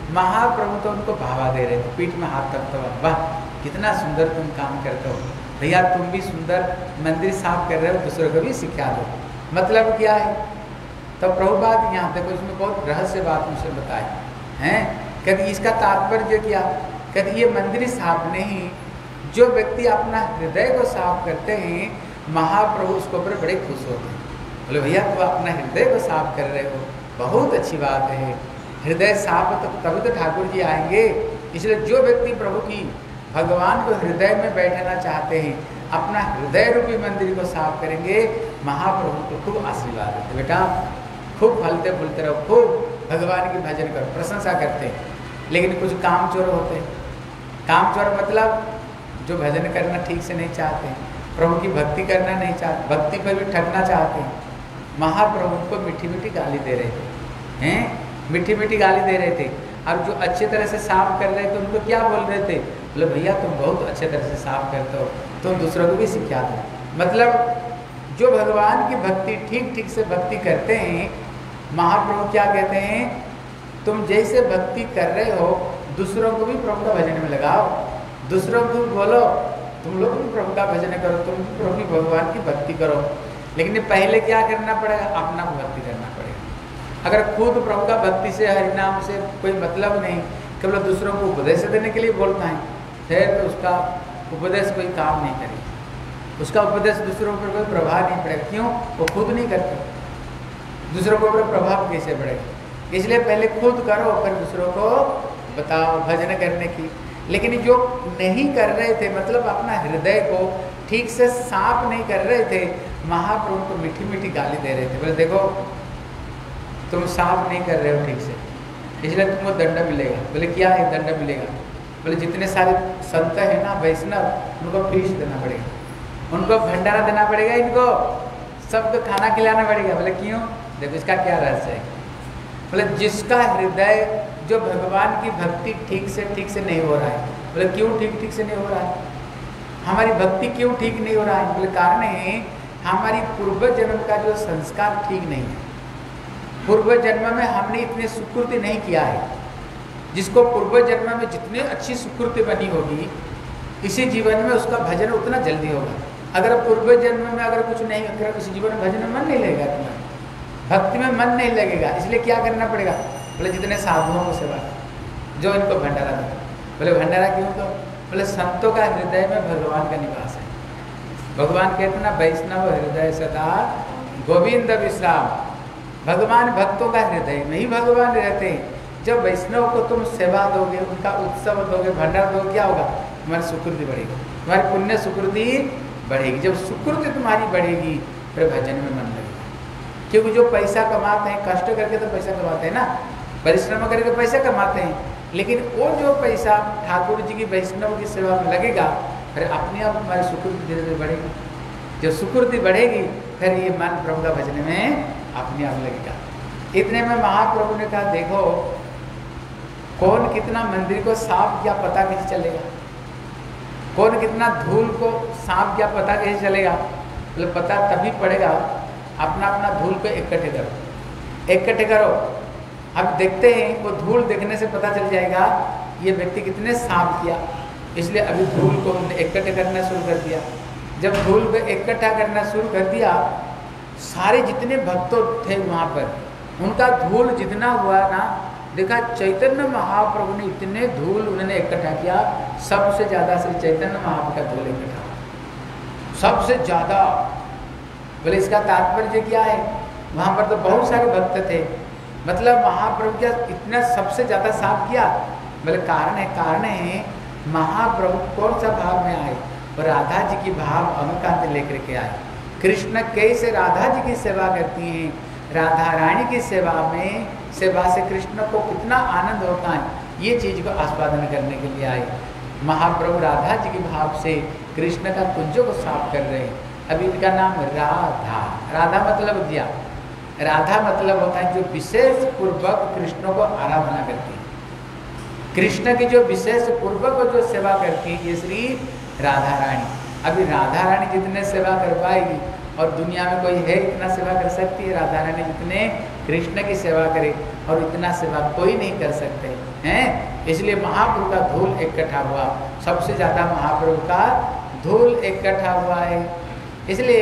महाप्रभु तो उनको भावा दे रहे थे, पीठ में हाथ रखते हुए, वाह कितना सुंदर तुम काम करते हो भैया, तुम भी सुंदर मंदिर साफ कर रहे हो, दूसरों को भी सिखा दो। मतलब क्या है? तो प्रभुपाद यहाँ देखो इसमें बहुत रहस्य बात मुझे बताए हैं। कहते इसका तात्पर्य क्या? कहते ये मंदिर साफ नहीं, जो व्यक्ति अपना हृदय को साफ करते हैं महाप्रभु उसके ऊपर बड़े खुश होते हैं। बोले भैया तो अपना हृदय को साफ कर रहे हो, बहुत अच्छी बात है। हृदय साफ तो तभी तो ठाकुर जी आएंगे। इसलिए जो व्यक्ति प्रभु की भगवान को हृदय में बैठाना चाहते हैं, अपना हृदय रूपी मंदिर को साफ करेंगे, महाप्रभु को खूब आशीर्वाद देते, बेटा खूब फलते फूलते रहो, खूब भगवान की भजन करो, प्रशंसा करते हैं। लेकिन कुछ कामचोर होते हैं। कामचोर मतलब जो भजन करना ठीक से नहीं चाहते, प्रभु की भक्ति करना नहीं चाहते, भक्ति पर भी ठगना चाहते हैं। महाप्रभु को मीठी मीठी गाली दे रहे थे, हैं मीठी मीठी गाली दे रहे थे। और जो अच्छे तरह से साफ कर रहे थे उनको क्या बोल रहे थे? बोले भैया तुम बहुत अच्छे तरह से साफ करते हो, तुम दूसरों को भी सिखा दो। मतलब जो भगवान की भक्ति ठीक ठीक से भक्ति करते हैं, महाप्रभु क्या कहते हैं? तुम जैसे भक्ति कर रहे हो दूसरों को भी प्रभु का भजन में लगाओ, दूसरों को बोलो तुम लोग भी प्रभु का भजन करो, तुम प्रभु की भगवान की भक्ति करो। लेकिन पहले क्या करना पड़ेगा? अपना भक्ति करना पड़ेगा। अगर खुद प्रभु का भक्ति से हरिनाम से कोई मतलब नहीं, केवल दूसरों को उपदेश देने के लिए बोलता है, फिर तो उसका उपदेश कोई काम नहीं करेगा, उसका उपदेश दूसरों पर कोई प्रभाव नहीं पड़ेगा। क्यों? वो खुद नहीं करते, दूसरों के ऊपर प्रभाव कैसे पड़ेगा? इसलिए पहले खुद करो फिर दूसरों को बताओ भजन करने की। लेकिन जो नहीं कर रहे थे, मतलब अपना हृदय को ठीक से साफ नहीं कर रहे थे, महाप्रभु को मीठी मीठी गाली दे रहे थे। बोले देखो तुम साफ नहीं कर रहे हो ठीक से, इसलिए तुमको दंड मिलेगा। बोले क्या है दंड मिलेगा? बोले जितने सारे संत है ना वैष्णव, उनको फीस देना पड़ेगा, उनको भंडारा देना पड़ेगा, इनको सबको खाना खिलाना पड़ेगा। बोले क्यों? देखो इसका क्या रहस्य है। बोले जिसका हृदय जो भगवान की भक्ति ठीक से नहीं हो रहा है। बोले क्यों ठीक से नहीं हो रहा है? हमारी भक्ति क्यों ठीक नहीं हो रहा है? बोले कारण है हमारी पूर्व जन्म का जो संस्कार ठीक नहीं है। पूर्व जन्म में हमने इतने सुकृति नहीं किया है। जिसको पूर्व जन्म में जितनी अच्छी सुकृति बनी होगी, इसी जीवन में उसका भजन उतना जल्दी होगा। अगर पूर्व जन्म में अगर कुछ नहीं करा, इसी जीवन में भजन में मन नहीं लगेगा, तुम्हारा भक्ति में मन नहीं लगेगा। इसलिए क्या करना पड़ेगा? बोले जितने साधुओं को सेवा जो इनको भंडारा दे। बोले भंडारा क्यों? तो बोले संतों का हृदय में भगवान का निवास है। भगवान कहते ना वैष्णव हृदय सदा गोविंद विश्राम। भगवान भक्तों का हृदय में ही भगवान रहते हैं। जब वैष्णव को तुम सेवा दोगे, उनका उत्सव दोगे, भंडारा दोगे, क्या होगा? तुम्हारी सुकृति बढ़ेगी, तुम्हारी पुण्य सुकृति बढ़ेगी। जब सुकृति तुम्हारी बढ़ेगी फिर भजन में मन लगेगा। क्योंकि जो पैसा कमाते हैं, कष्ट करके तो पैसा कमाते हैं ना, परिश्रम करके पैसा कमाते हैं, लेकिन वो जो पैसा ठाकुर जी की वैष्णव की सेवा में लगेगा, फिर अपने आप हमारी सुकृति धीरे धीरे बढ़ेगी। जब सुकृति बढ़ेगी फिर ये मन प्रभु का भजन में अपने आप लगेगा। इतने में महाप्रभु ने कहा देखो कौन कितना मंदिर को साफ किया पता कैसे चलेगा? कौन कितना धूल को साफ किया पता कैसे चलेगा? मतलब पता तभी पड़ेगा अपना अपना धूल को इकट्ठे करो, इकट्ठे करो। अब देखते हैं वो धूल देखने से पता चल जाएगा ये व्यक्ति कितने साफ किया। इसलिए अभी धूल को हमने इकट्ठे करना शुरू कर दिया। जब धूल को इकट्ठा करना शुरू कर दिया, सारे जितने भक्तों थे वहाँ पर उनका धूल जितना हुआ ना, देखा चैतन्य महाप्रभु ने इतने धूल उन्होंने इकट्ठा किया, सबसे ज़्यादा श्री चैतन्य महाप्रभु का धूल इकट्ठा, सबसे ज़्यादा। बोले इसका तात्पर्य क्या है? वहाँ पर तो बहुत सारे भक्त थे, मतलब महाप्रभु क्या इतना सबसे ज़्यादा साफ किया? बोले कारण है महाप्रभु कौन सा भाव में आए? और राधा जी की भाव अनुकांत लेकर के आए। कृष्ण कैसे राधा जी की सेवा करती हैं, राधा रानी की सेवा में सेवा से कृष्ण को कितना आनंद होता है, ये चीज़ को आस्वादन करने के लिए आए। महाप्रभु राधा जी के भाव से कृष्ण का कुंजों को साफ कर रहे हैं। अभी इनका नाम राधा, राधा मतलब दिया, राधा मतलब होता है जो विशेष पूर्वक कृष्ण को आराधना करती है। कृष्ण की जो विशेष पूर्वक जो सेवा करती है ये श्री राधा रानी। अभी राधा रानी जितने सेवा कर पाएगी, और दुनिया में कोई है इतना सेवा कर सकती है राधा रानी जितने कृष्ण की सेवा करे। और इतना सेवा कोई नहीं कर सकते हैं। इसलिए महाप्रभु का धूल इकट्ठा हुआ, सबसे ज़्यादा महाप्रभु का धूल इकट्ठा हुआ है। इसलिए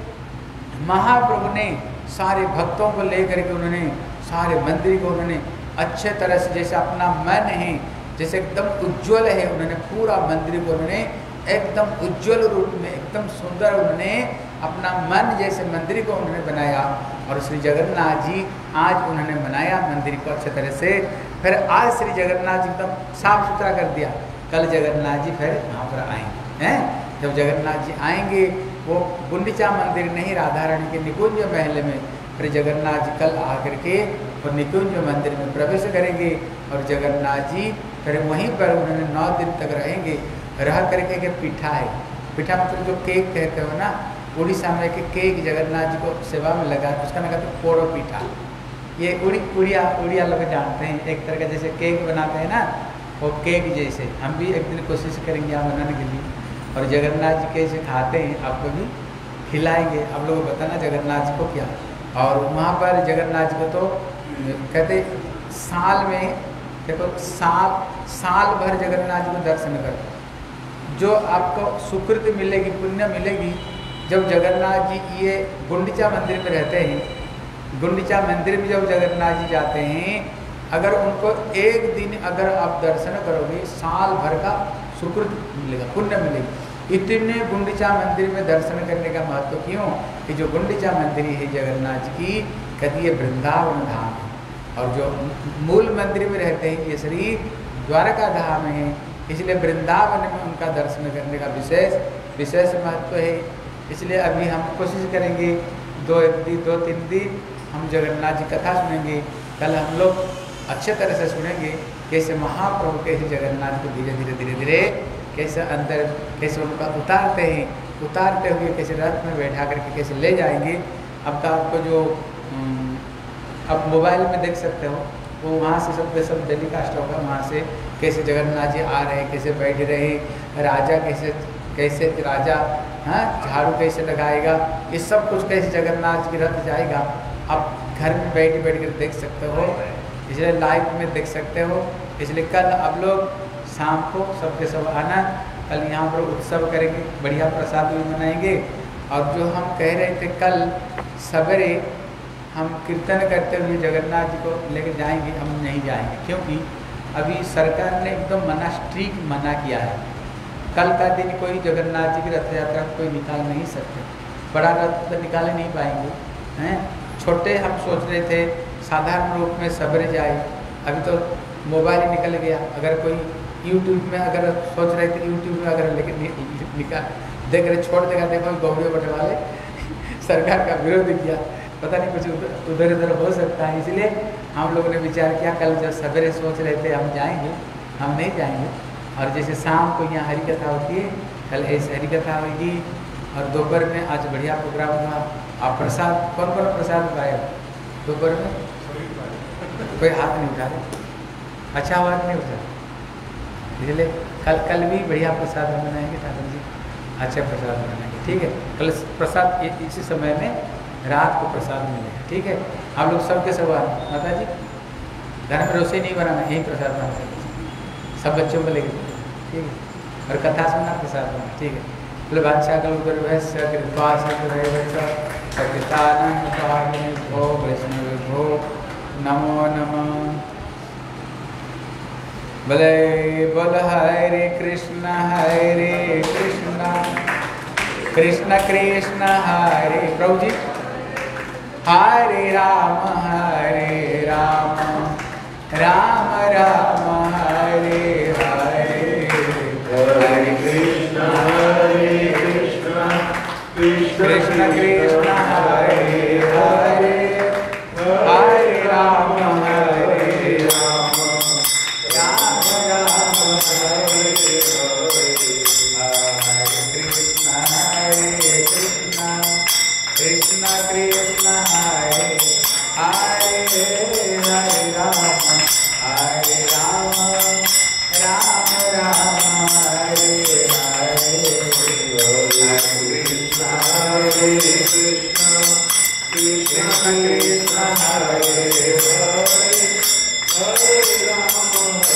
महाप्रभु ने सारे भक्तों को लेकर के उन्होंने सारे मंदिर को उन्होंने अच्छे तरह से, जैसे अपना मन है जैसे एकदम उज्ज्वल है, उन्होंने पूरा मंदिर को उन्होंने एकदम उज्ज्वल रूप में एकदम सुंदर उन्होंने अपना मन जैसे मंदिर को उन्होंने बनाया। और श्री जगन्नाथ जी आज उन्होंने बनाया मंदिर को अच्छे तरह से। फिर आज श्री जगन्नाथ जी एकदम साफ सुथरा कर दिया। कल जगन्नाथ जी फिर यहाँ पर आएंगे हैं। जब जगन्नाथ जी आएंगे वो गुंडीचा मंदिर नहीं, राधा रानी के निकुंज महल में, फिर जगन्नाथ जी कल आकर के और निकुंज मंदिर में प्रवेश करेंगे। और जगन्नाथ जी फिर वहीं पर उन्होंने 9 दिन तक रहेंगे। रह करके के पीठा है, पीठा मतलब जो केक कहते हो ना, उड़ीसा में के केक जगन्नाथ जी को सेवा में लगा, उसका नाम कहते हैं पोड़ो पीठा। ये उड़िया लोग जानते हैं, एक तरह का जैसे केक बनाते हैं ना, वो केक जैसे हम भी एक दिन कोशिश करेंगे यहाँ बनाने के लिए। और जगन्नाथ जी कैसे खाते हैं आपको भी खिलाएंगे, आप लोग बताना जगन्नाथ जी को क्या। और वहाँ पर जगन्नाथ जी को तो कहते साल में देखो साल भर जगन्नाथ जी को दर्शन करो, जो आपको सुकृत मिलेगी, पुण्य मिलेगी। जब जगन्नाथ जी ये गुंडीचा मंदिर में रहते हैं, गुंडीचा मंदिर में जब जगन्नाथ जी जाते हैं, अगर उनको एक दिन अगर आप दर्शन करोगे साल भर का सुकृत मिलेगा, पुण्य मिलेगी। इतने गुंडीचा मंदिर में दर्शन करने का महत्व क्यों कि जो गुंडीचा मंदिर है जगन्नाथ जी की, कहती है वृंदावन धाम है। और जो मूल मंदिर में रहते हैं ये श्री द्वारका धाम है। इसलिए वृंदावन में उनका दर्शन करने का विशेष महत्व है। इसलिए अभी हम कोशिश करेंगे 2-3 दिन हम जगन्नाथ जी कथा सुनेंगे। कल हम लोग अच्छे तरह से सुनेंगे कैसे महाप्रभु कैसे जगन्नाथ को धीरे धीरे कैसे अंदर कैसे उनका उतारते हुए कैसे रथ में बैठा करके कैसे ले जाएंगे। अब तो आपको जो आप मोबाइल में देख सकते हो, वो वहाँ से सब टेलीकास्ट होगा, वहाँ से कैसे जगन्नाथ जी आ रहे हैं, कैसे बैठ रहे हैं, राजा कैसे राजा झाड़ू कैसे लगाएगा, ये सब कुछ कैसे जगन्नाथ जी की रथ जाएगा, आप घर में बैठ कर देख सकते हो। इसलिए लाइव में देख सकते हो। इसलिए कल आप लोग शाम को सबके सब आना, कल यहाँ पर उत्सव करेंगे, बढ़िया प्रसाद भी मनाएंगे। और जो हम कह रहे थे कल सवेरे हम कीर्तन करते हुए जगन्नाथ जी को लेकर जाएंगे, हम नहीं जाएंगे क्योंकि अभी सरकार ने एकदम स्ट्रिक्ट मना किया है। कल का दिन कोई जगन्नाथ जी की रथ यात्रा कोई निकाल नहीं सकते, बड़ा रथ तो निकाल नहीं पाएंगे हैं। छोटे हम सोच रहे थे साधारण रूप में सवेरे जाए, अभी तो मोबाइल निकल गया। अगर कोई यूट्यूब में अगर सोच रहे थे यूट्यूब में अगर लेकिन निकाल देख रहे छोड़ देगा, देखो गौरी बटे वाले सरकार का विरोध किया, पता नहीं कुछ उधर इधर हो सकता है। इसलिए हम लोगों ने विचार किया कल जब सवेरे सोच रहे थे हम जाएंगे, हम नहीं जाएंगे। और जैसे शाम को यहाँ हरी कथा होती है, कल ऐसे हरी कथा होगी। और दोपहर में आज बढ़िया प्रोग्राम हुआ। आप प्रसाद कौन प्रसाद पाए दोपहर में? कोई हाथ नहीं उठा रहे, अच्छा आवाज़ नहीं उठा। इसलिए कल भी बढ़िया प्रसाद हम बनाएंगे ठाकुर जी, अच्छा प्रसाद बनाएंगे, ठीक है। कल प्रसाद इसी समय में रात को प्रसाद मिलेगा, ठीक है। आप लोग सबके सब माता जी घर में रसोई नहीं बनाना, यही प्रसाद बना सकते सब बच्चों को लेकर, ठीक है। और कथा सुनना प्रसाद बना, ठीक है। बोले बादशाह कृपा भो वैष्णव भो नमो नमः। बोले बोल हरे कृष्ण कृष्ण कृष्ण हरे प्रभु जी, हरे राम राम राम हरे हरे, हरे कृष्ण कृष्ण कृष्ण हरे हरे, हरे राम कृष्ण कृष्ण हरे हरे हरे राम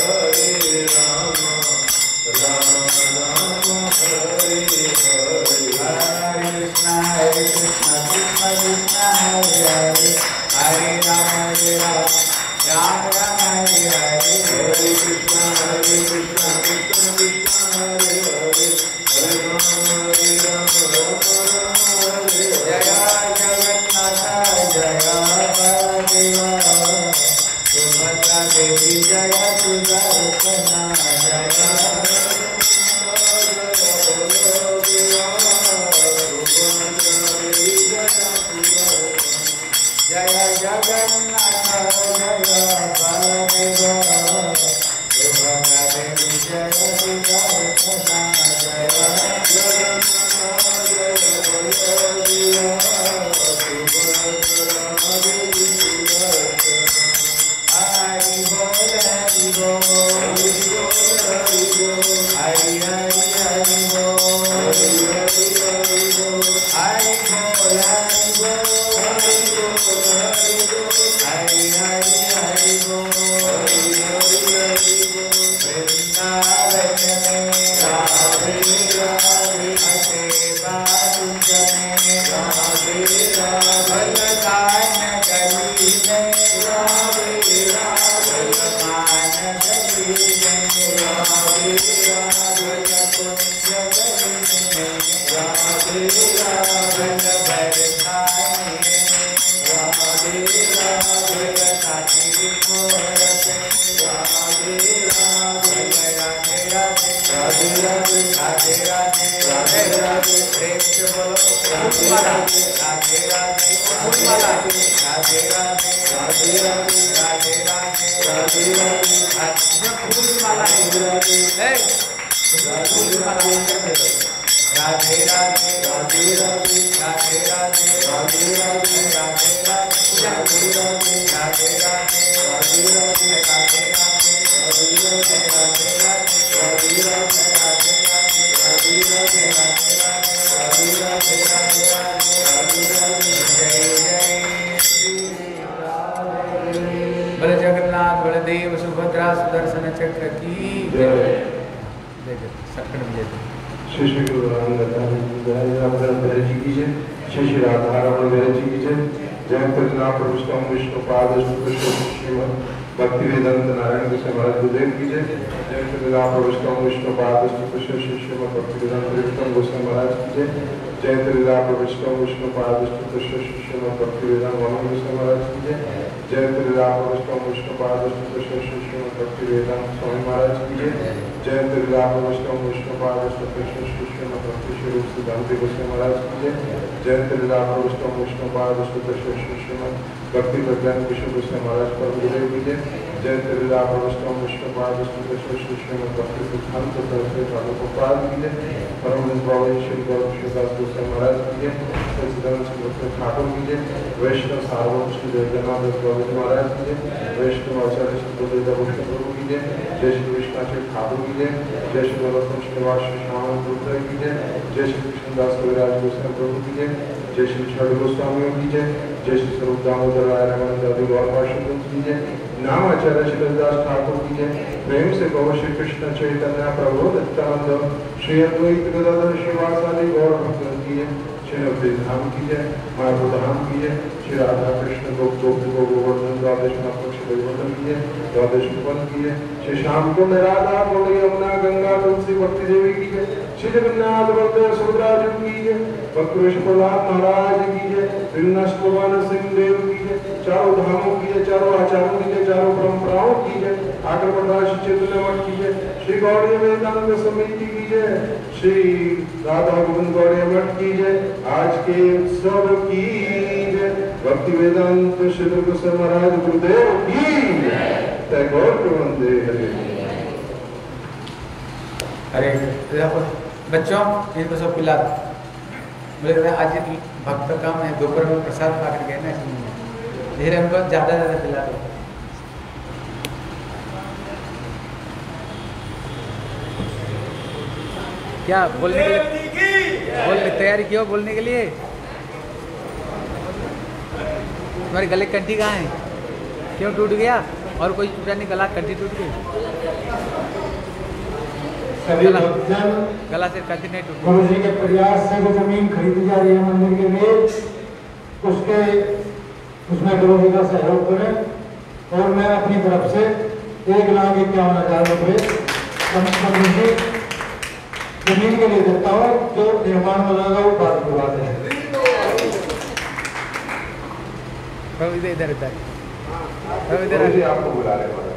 राम राम हरे हरे। हरे कृष्ण कृष्ण कृष्ण हरे हरे हरे राम राम राम हरे हरे। हरे कृष्ण कृष्ण कृष्ण हरे हरे हरे राम राम हरे हरे। जय जगन्नाथ जय बलदेवा सुभद्रा देवी जय सुदर्शना जय जय जगन्नाथ जय बलदेवा सुभद्रा देवी जय सुदर्शना जय हरि बोल हरि बोल हरि हरि हरि बोल हरि बोल हरि हरि हरि बोल। वृंदावन में राधे राधे सेवा तुझने राधे बलदान गली में राधे बलदान गली में राधे बलकुंज गली में राधे बल बरसाने राधे बलकाठी मोर पे राधे राधे राधे राधे राधे राधे राधे राधे राधे प्रेम से बोलो राधे राधे राधे राधे फूलमाला राधे राधे राधे राधे राधे राधे राधे राधे अच्छा फूलमाला राधे राधे फूलमाला राधे राधे राधे राधे राधे राधे राधे राधे राधे राधे राधे राधे राधे राधे राधे राधे बल जगन्नाथ बलदेव सुभद्रा सुदर्शन चक्र की जय। सखण जय। श्री श्री गुरु रामदास जी की जय। श्री श्री राधा रमण जी की जय। जय प्रभु विष्णु विष्णुपाद श्रीमद भक्ति वेदांत नारायण कृष्ण महाराज गुरुदेव की जय। जय प्रभु विष्णु विष्णुपाद श्रीमद भक्ति वेदांत विष्णु गोस्वामी महाराज की जय। जय प्रभु विष्णु विष्णुपाद श्रीमद भक्ति वेदांत गोस्वामी महाराज की जय। जय प्रभु विष्णु विष्णुपाद श्रीमद भक्ति वेदांत स्वामी महाराज की जय। जय प्रभु विष्णु विष्णुपाद श्रीमद भक्ति स्वरूप सिद्धांत गोस्वामी महाराज की जय। जय प्रभु विष्णु विष्णुपाद श्रीमद भक्ति प्रज्ञान किशोर गोस्वामी महाराज परम गुरुदेव की जय। जय प्रभु विष्णु विष्णुपाद श्रीमद भक्ति सिद्धांत प्रभुपाद की जय। परम बाबा श्री गौरदास गोस्वामी महाराज की जय। सच्चिदानंद श्री ठाकुर की जय। वैष्णव सार्वभौम श्री जगन्नाथ बाबू महाराज की जय। वैष्णव आचार्य श्री गुरुदेव प्रभु की जय। जय श्री विश्वनाथ ठाकुर की जय। जय श्री गोवर्धन श्रीनिवास श्री श्याम गुरुदेव की जय। जय श्री कृष्णदास कविराज गोस्वामी प्रभु की जय। जय श्री छड़ गोस्वामियों की जय। जय श्री स्वरूप दामोदर राय रमन दादी गौर पार्षद की जय। नाम आचार्य श्री दास ठाकुर की जय। प्रेम से कहो श्री कृष्ण चैतन्य प्रभु नित्यानंद श्री अद्वैत गदाधर श्रीवासादि गौर भक्तों की जय। श्री नवदेव धाम की जय। माधव धाम की जय। श्री राधा कृष्ण गोवर्धन द्वादश गोवर्धन की जय। द्वादश उपन की जय। श्री श्याम कुंड राधा कुंड यमुना गंगा तुलसी भक्ति देवी की जय। श्री जगन्नाथ बलदेव सुभद्रा की जय। भक्त प्रहलाद महाराज की जय। भगवान सिंह देव की जय। चारों धामों की जय। चारों आचार्यों की जय। चारों परंपराओं की जय। आकर प्रकाश चैतन्य मठ की जय। श्री गौड़ीय वेदांत समिति की जय। श्री राधा गोविंद गौड़ीय मठ की जय। आज के उत्सव की जय। भक्ति वेदांत श्री गोस्वामी महाराज गुरुदेव की जय। गौर प्रबंधे हरे। अरे देखो बच्चों इनको सब पिला बोले आज भक्त कम है दोपहर में प्रसाद खा कर गए ना इसलिए धीरे हमको ज्यादा पिला दो। क्या बोलने के लिए बोल तैयारी क्यों बोलने के लिए तुम्हारे गले कंठी कहाँ है? क्यों टूट गया? और कोई टूटा नहीं गला, कंठी टूट गई? सभी भक्तजन गला से कंठी नहीं टूट गुरु जी के प्रयास से वो जमीन खरीदी जा रही है मंदिर के लिए, उसमें गुरु जी का सहयोग करें। और मैं अपनी तरफ से 1,51,000 रुपये जमीन के लिए देता हूँ। जो निर्माण हो जाएगा वो बात की बात है। इधर इधर आपको बुला रहे हैं।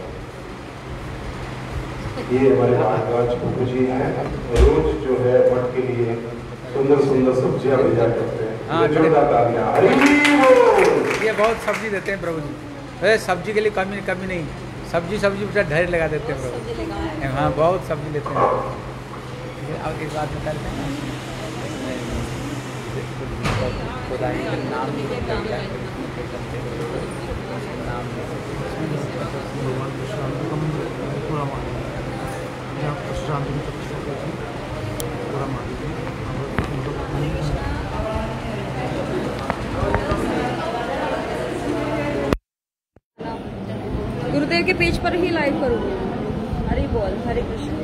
ये हमारे महाराज प्रभु जी हैं, रोज जो है मठ के लिए सुंदर सुंदर सब्जियां भेजा करते हैं। ये बहुत सब्जी देते हैं प्रभु जी। अरे सब्जी के लिए कमी नहीं, सब्जी बेटा ढेर लगा देते हैं प्रभु। हाँ बहुत सब्जी लेते हैं। अब एक बात बताते हैं नाम गुरुदेव के पेज पर ही लाइव करूंगी। हरि बोल, हरे कृष्ण।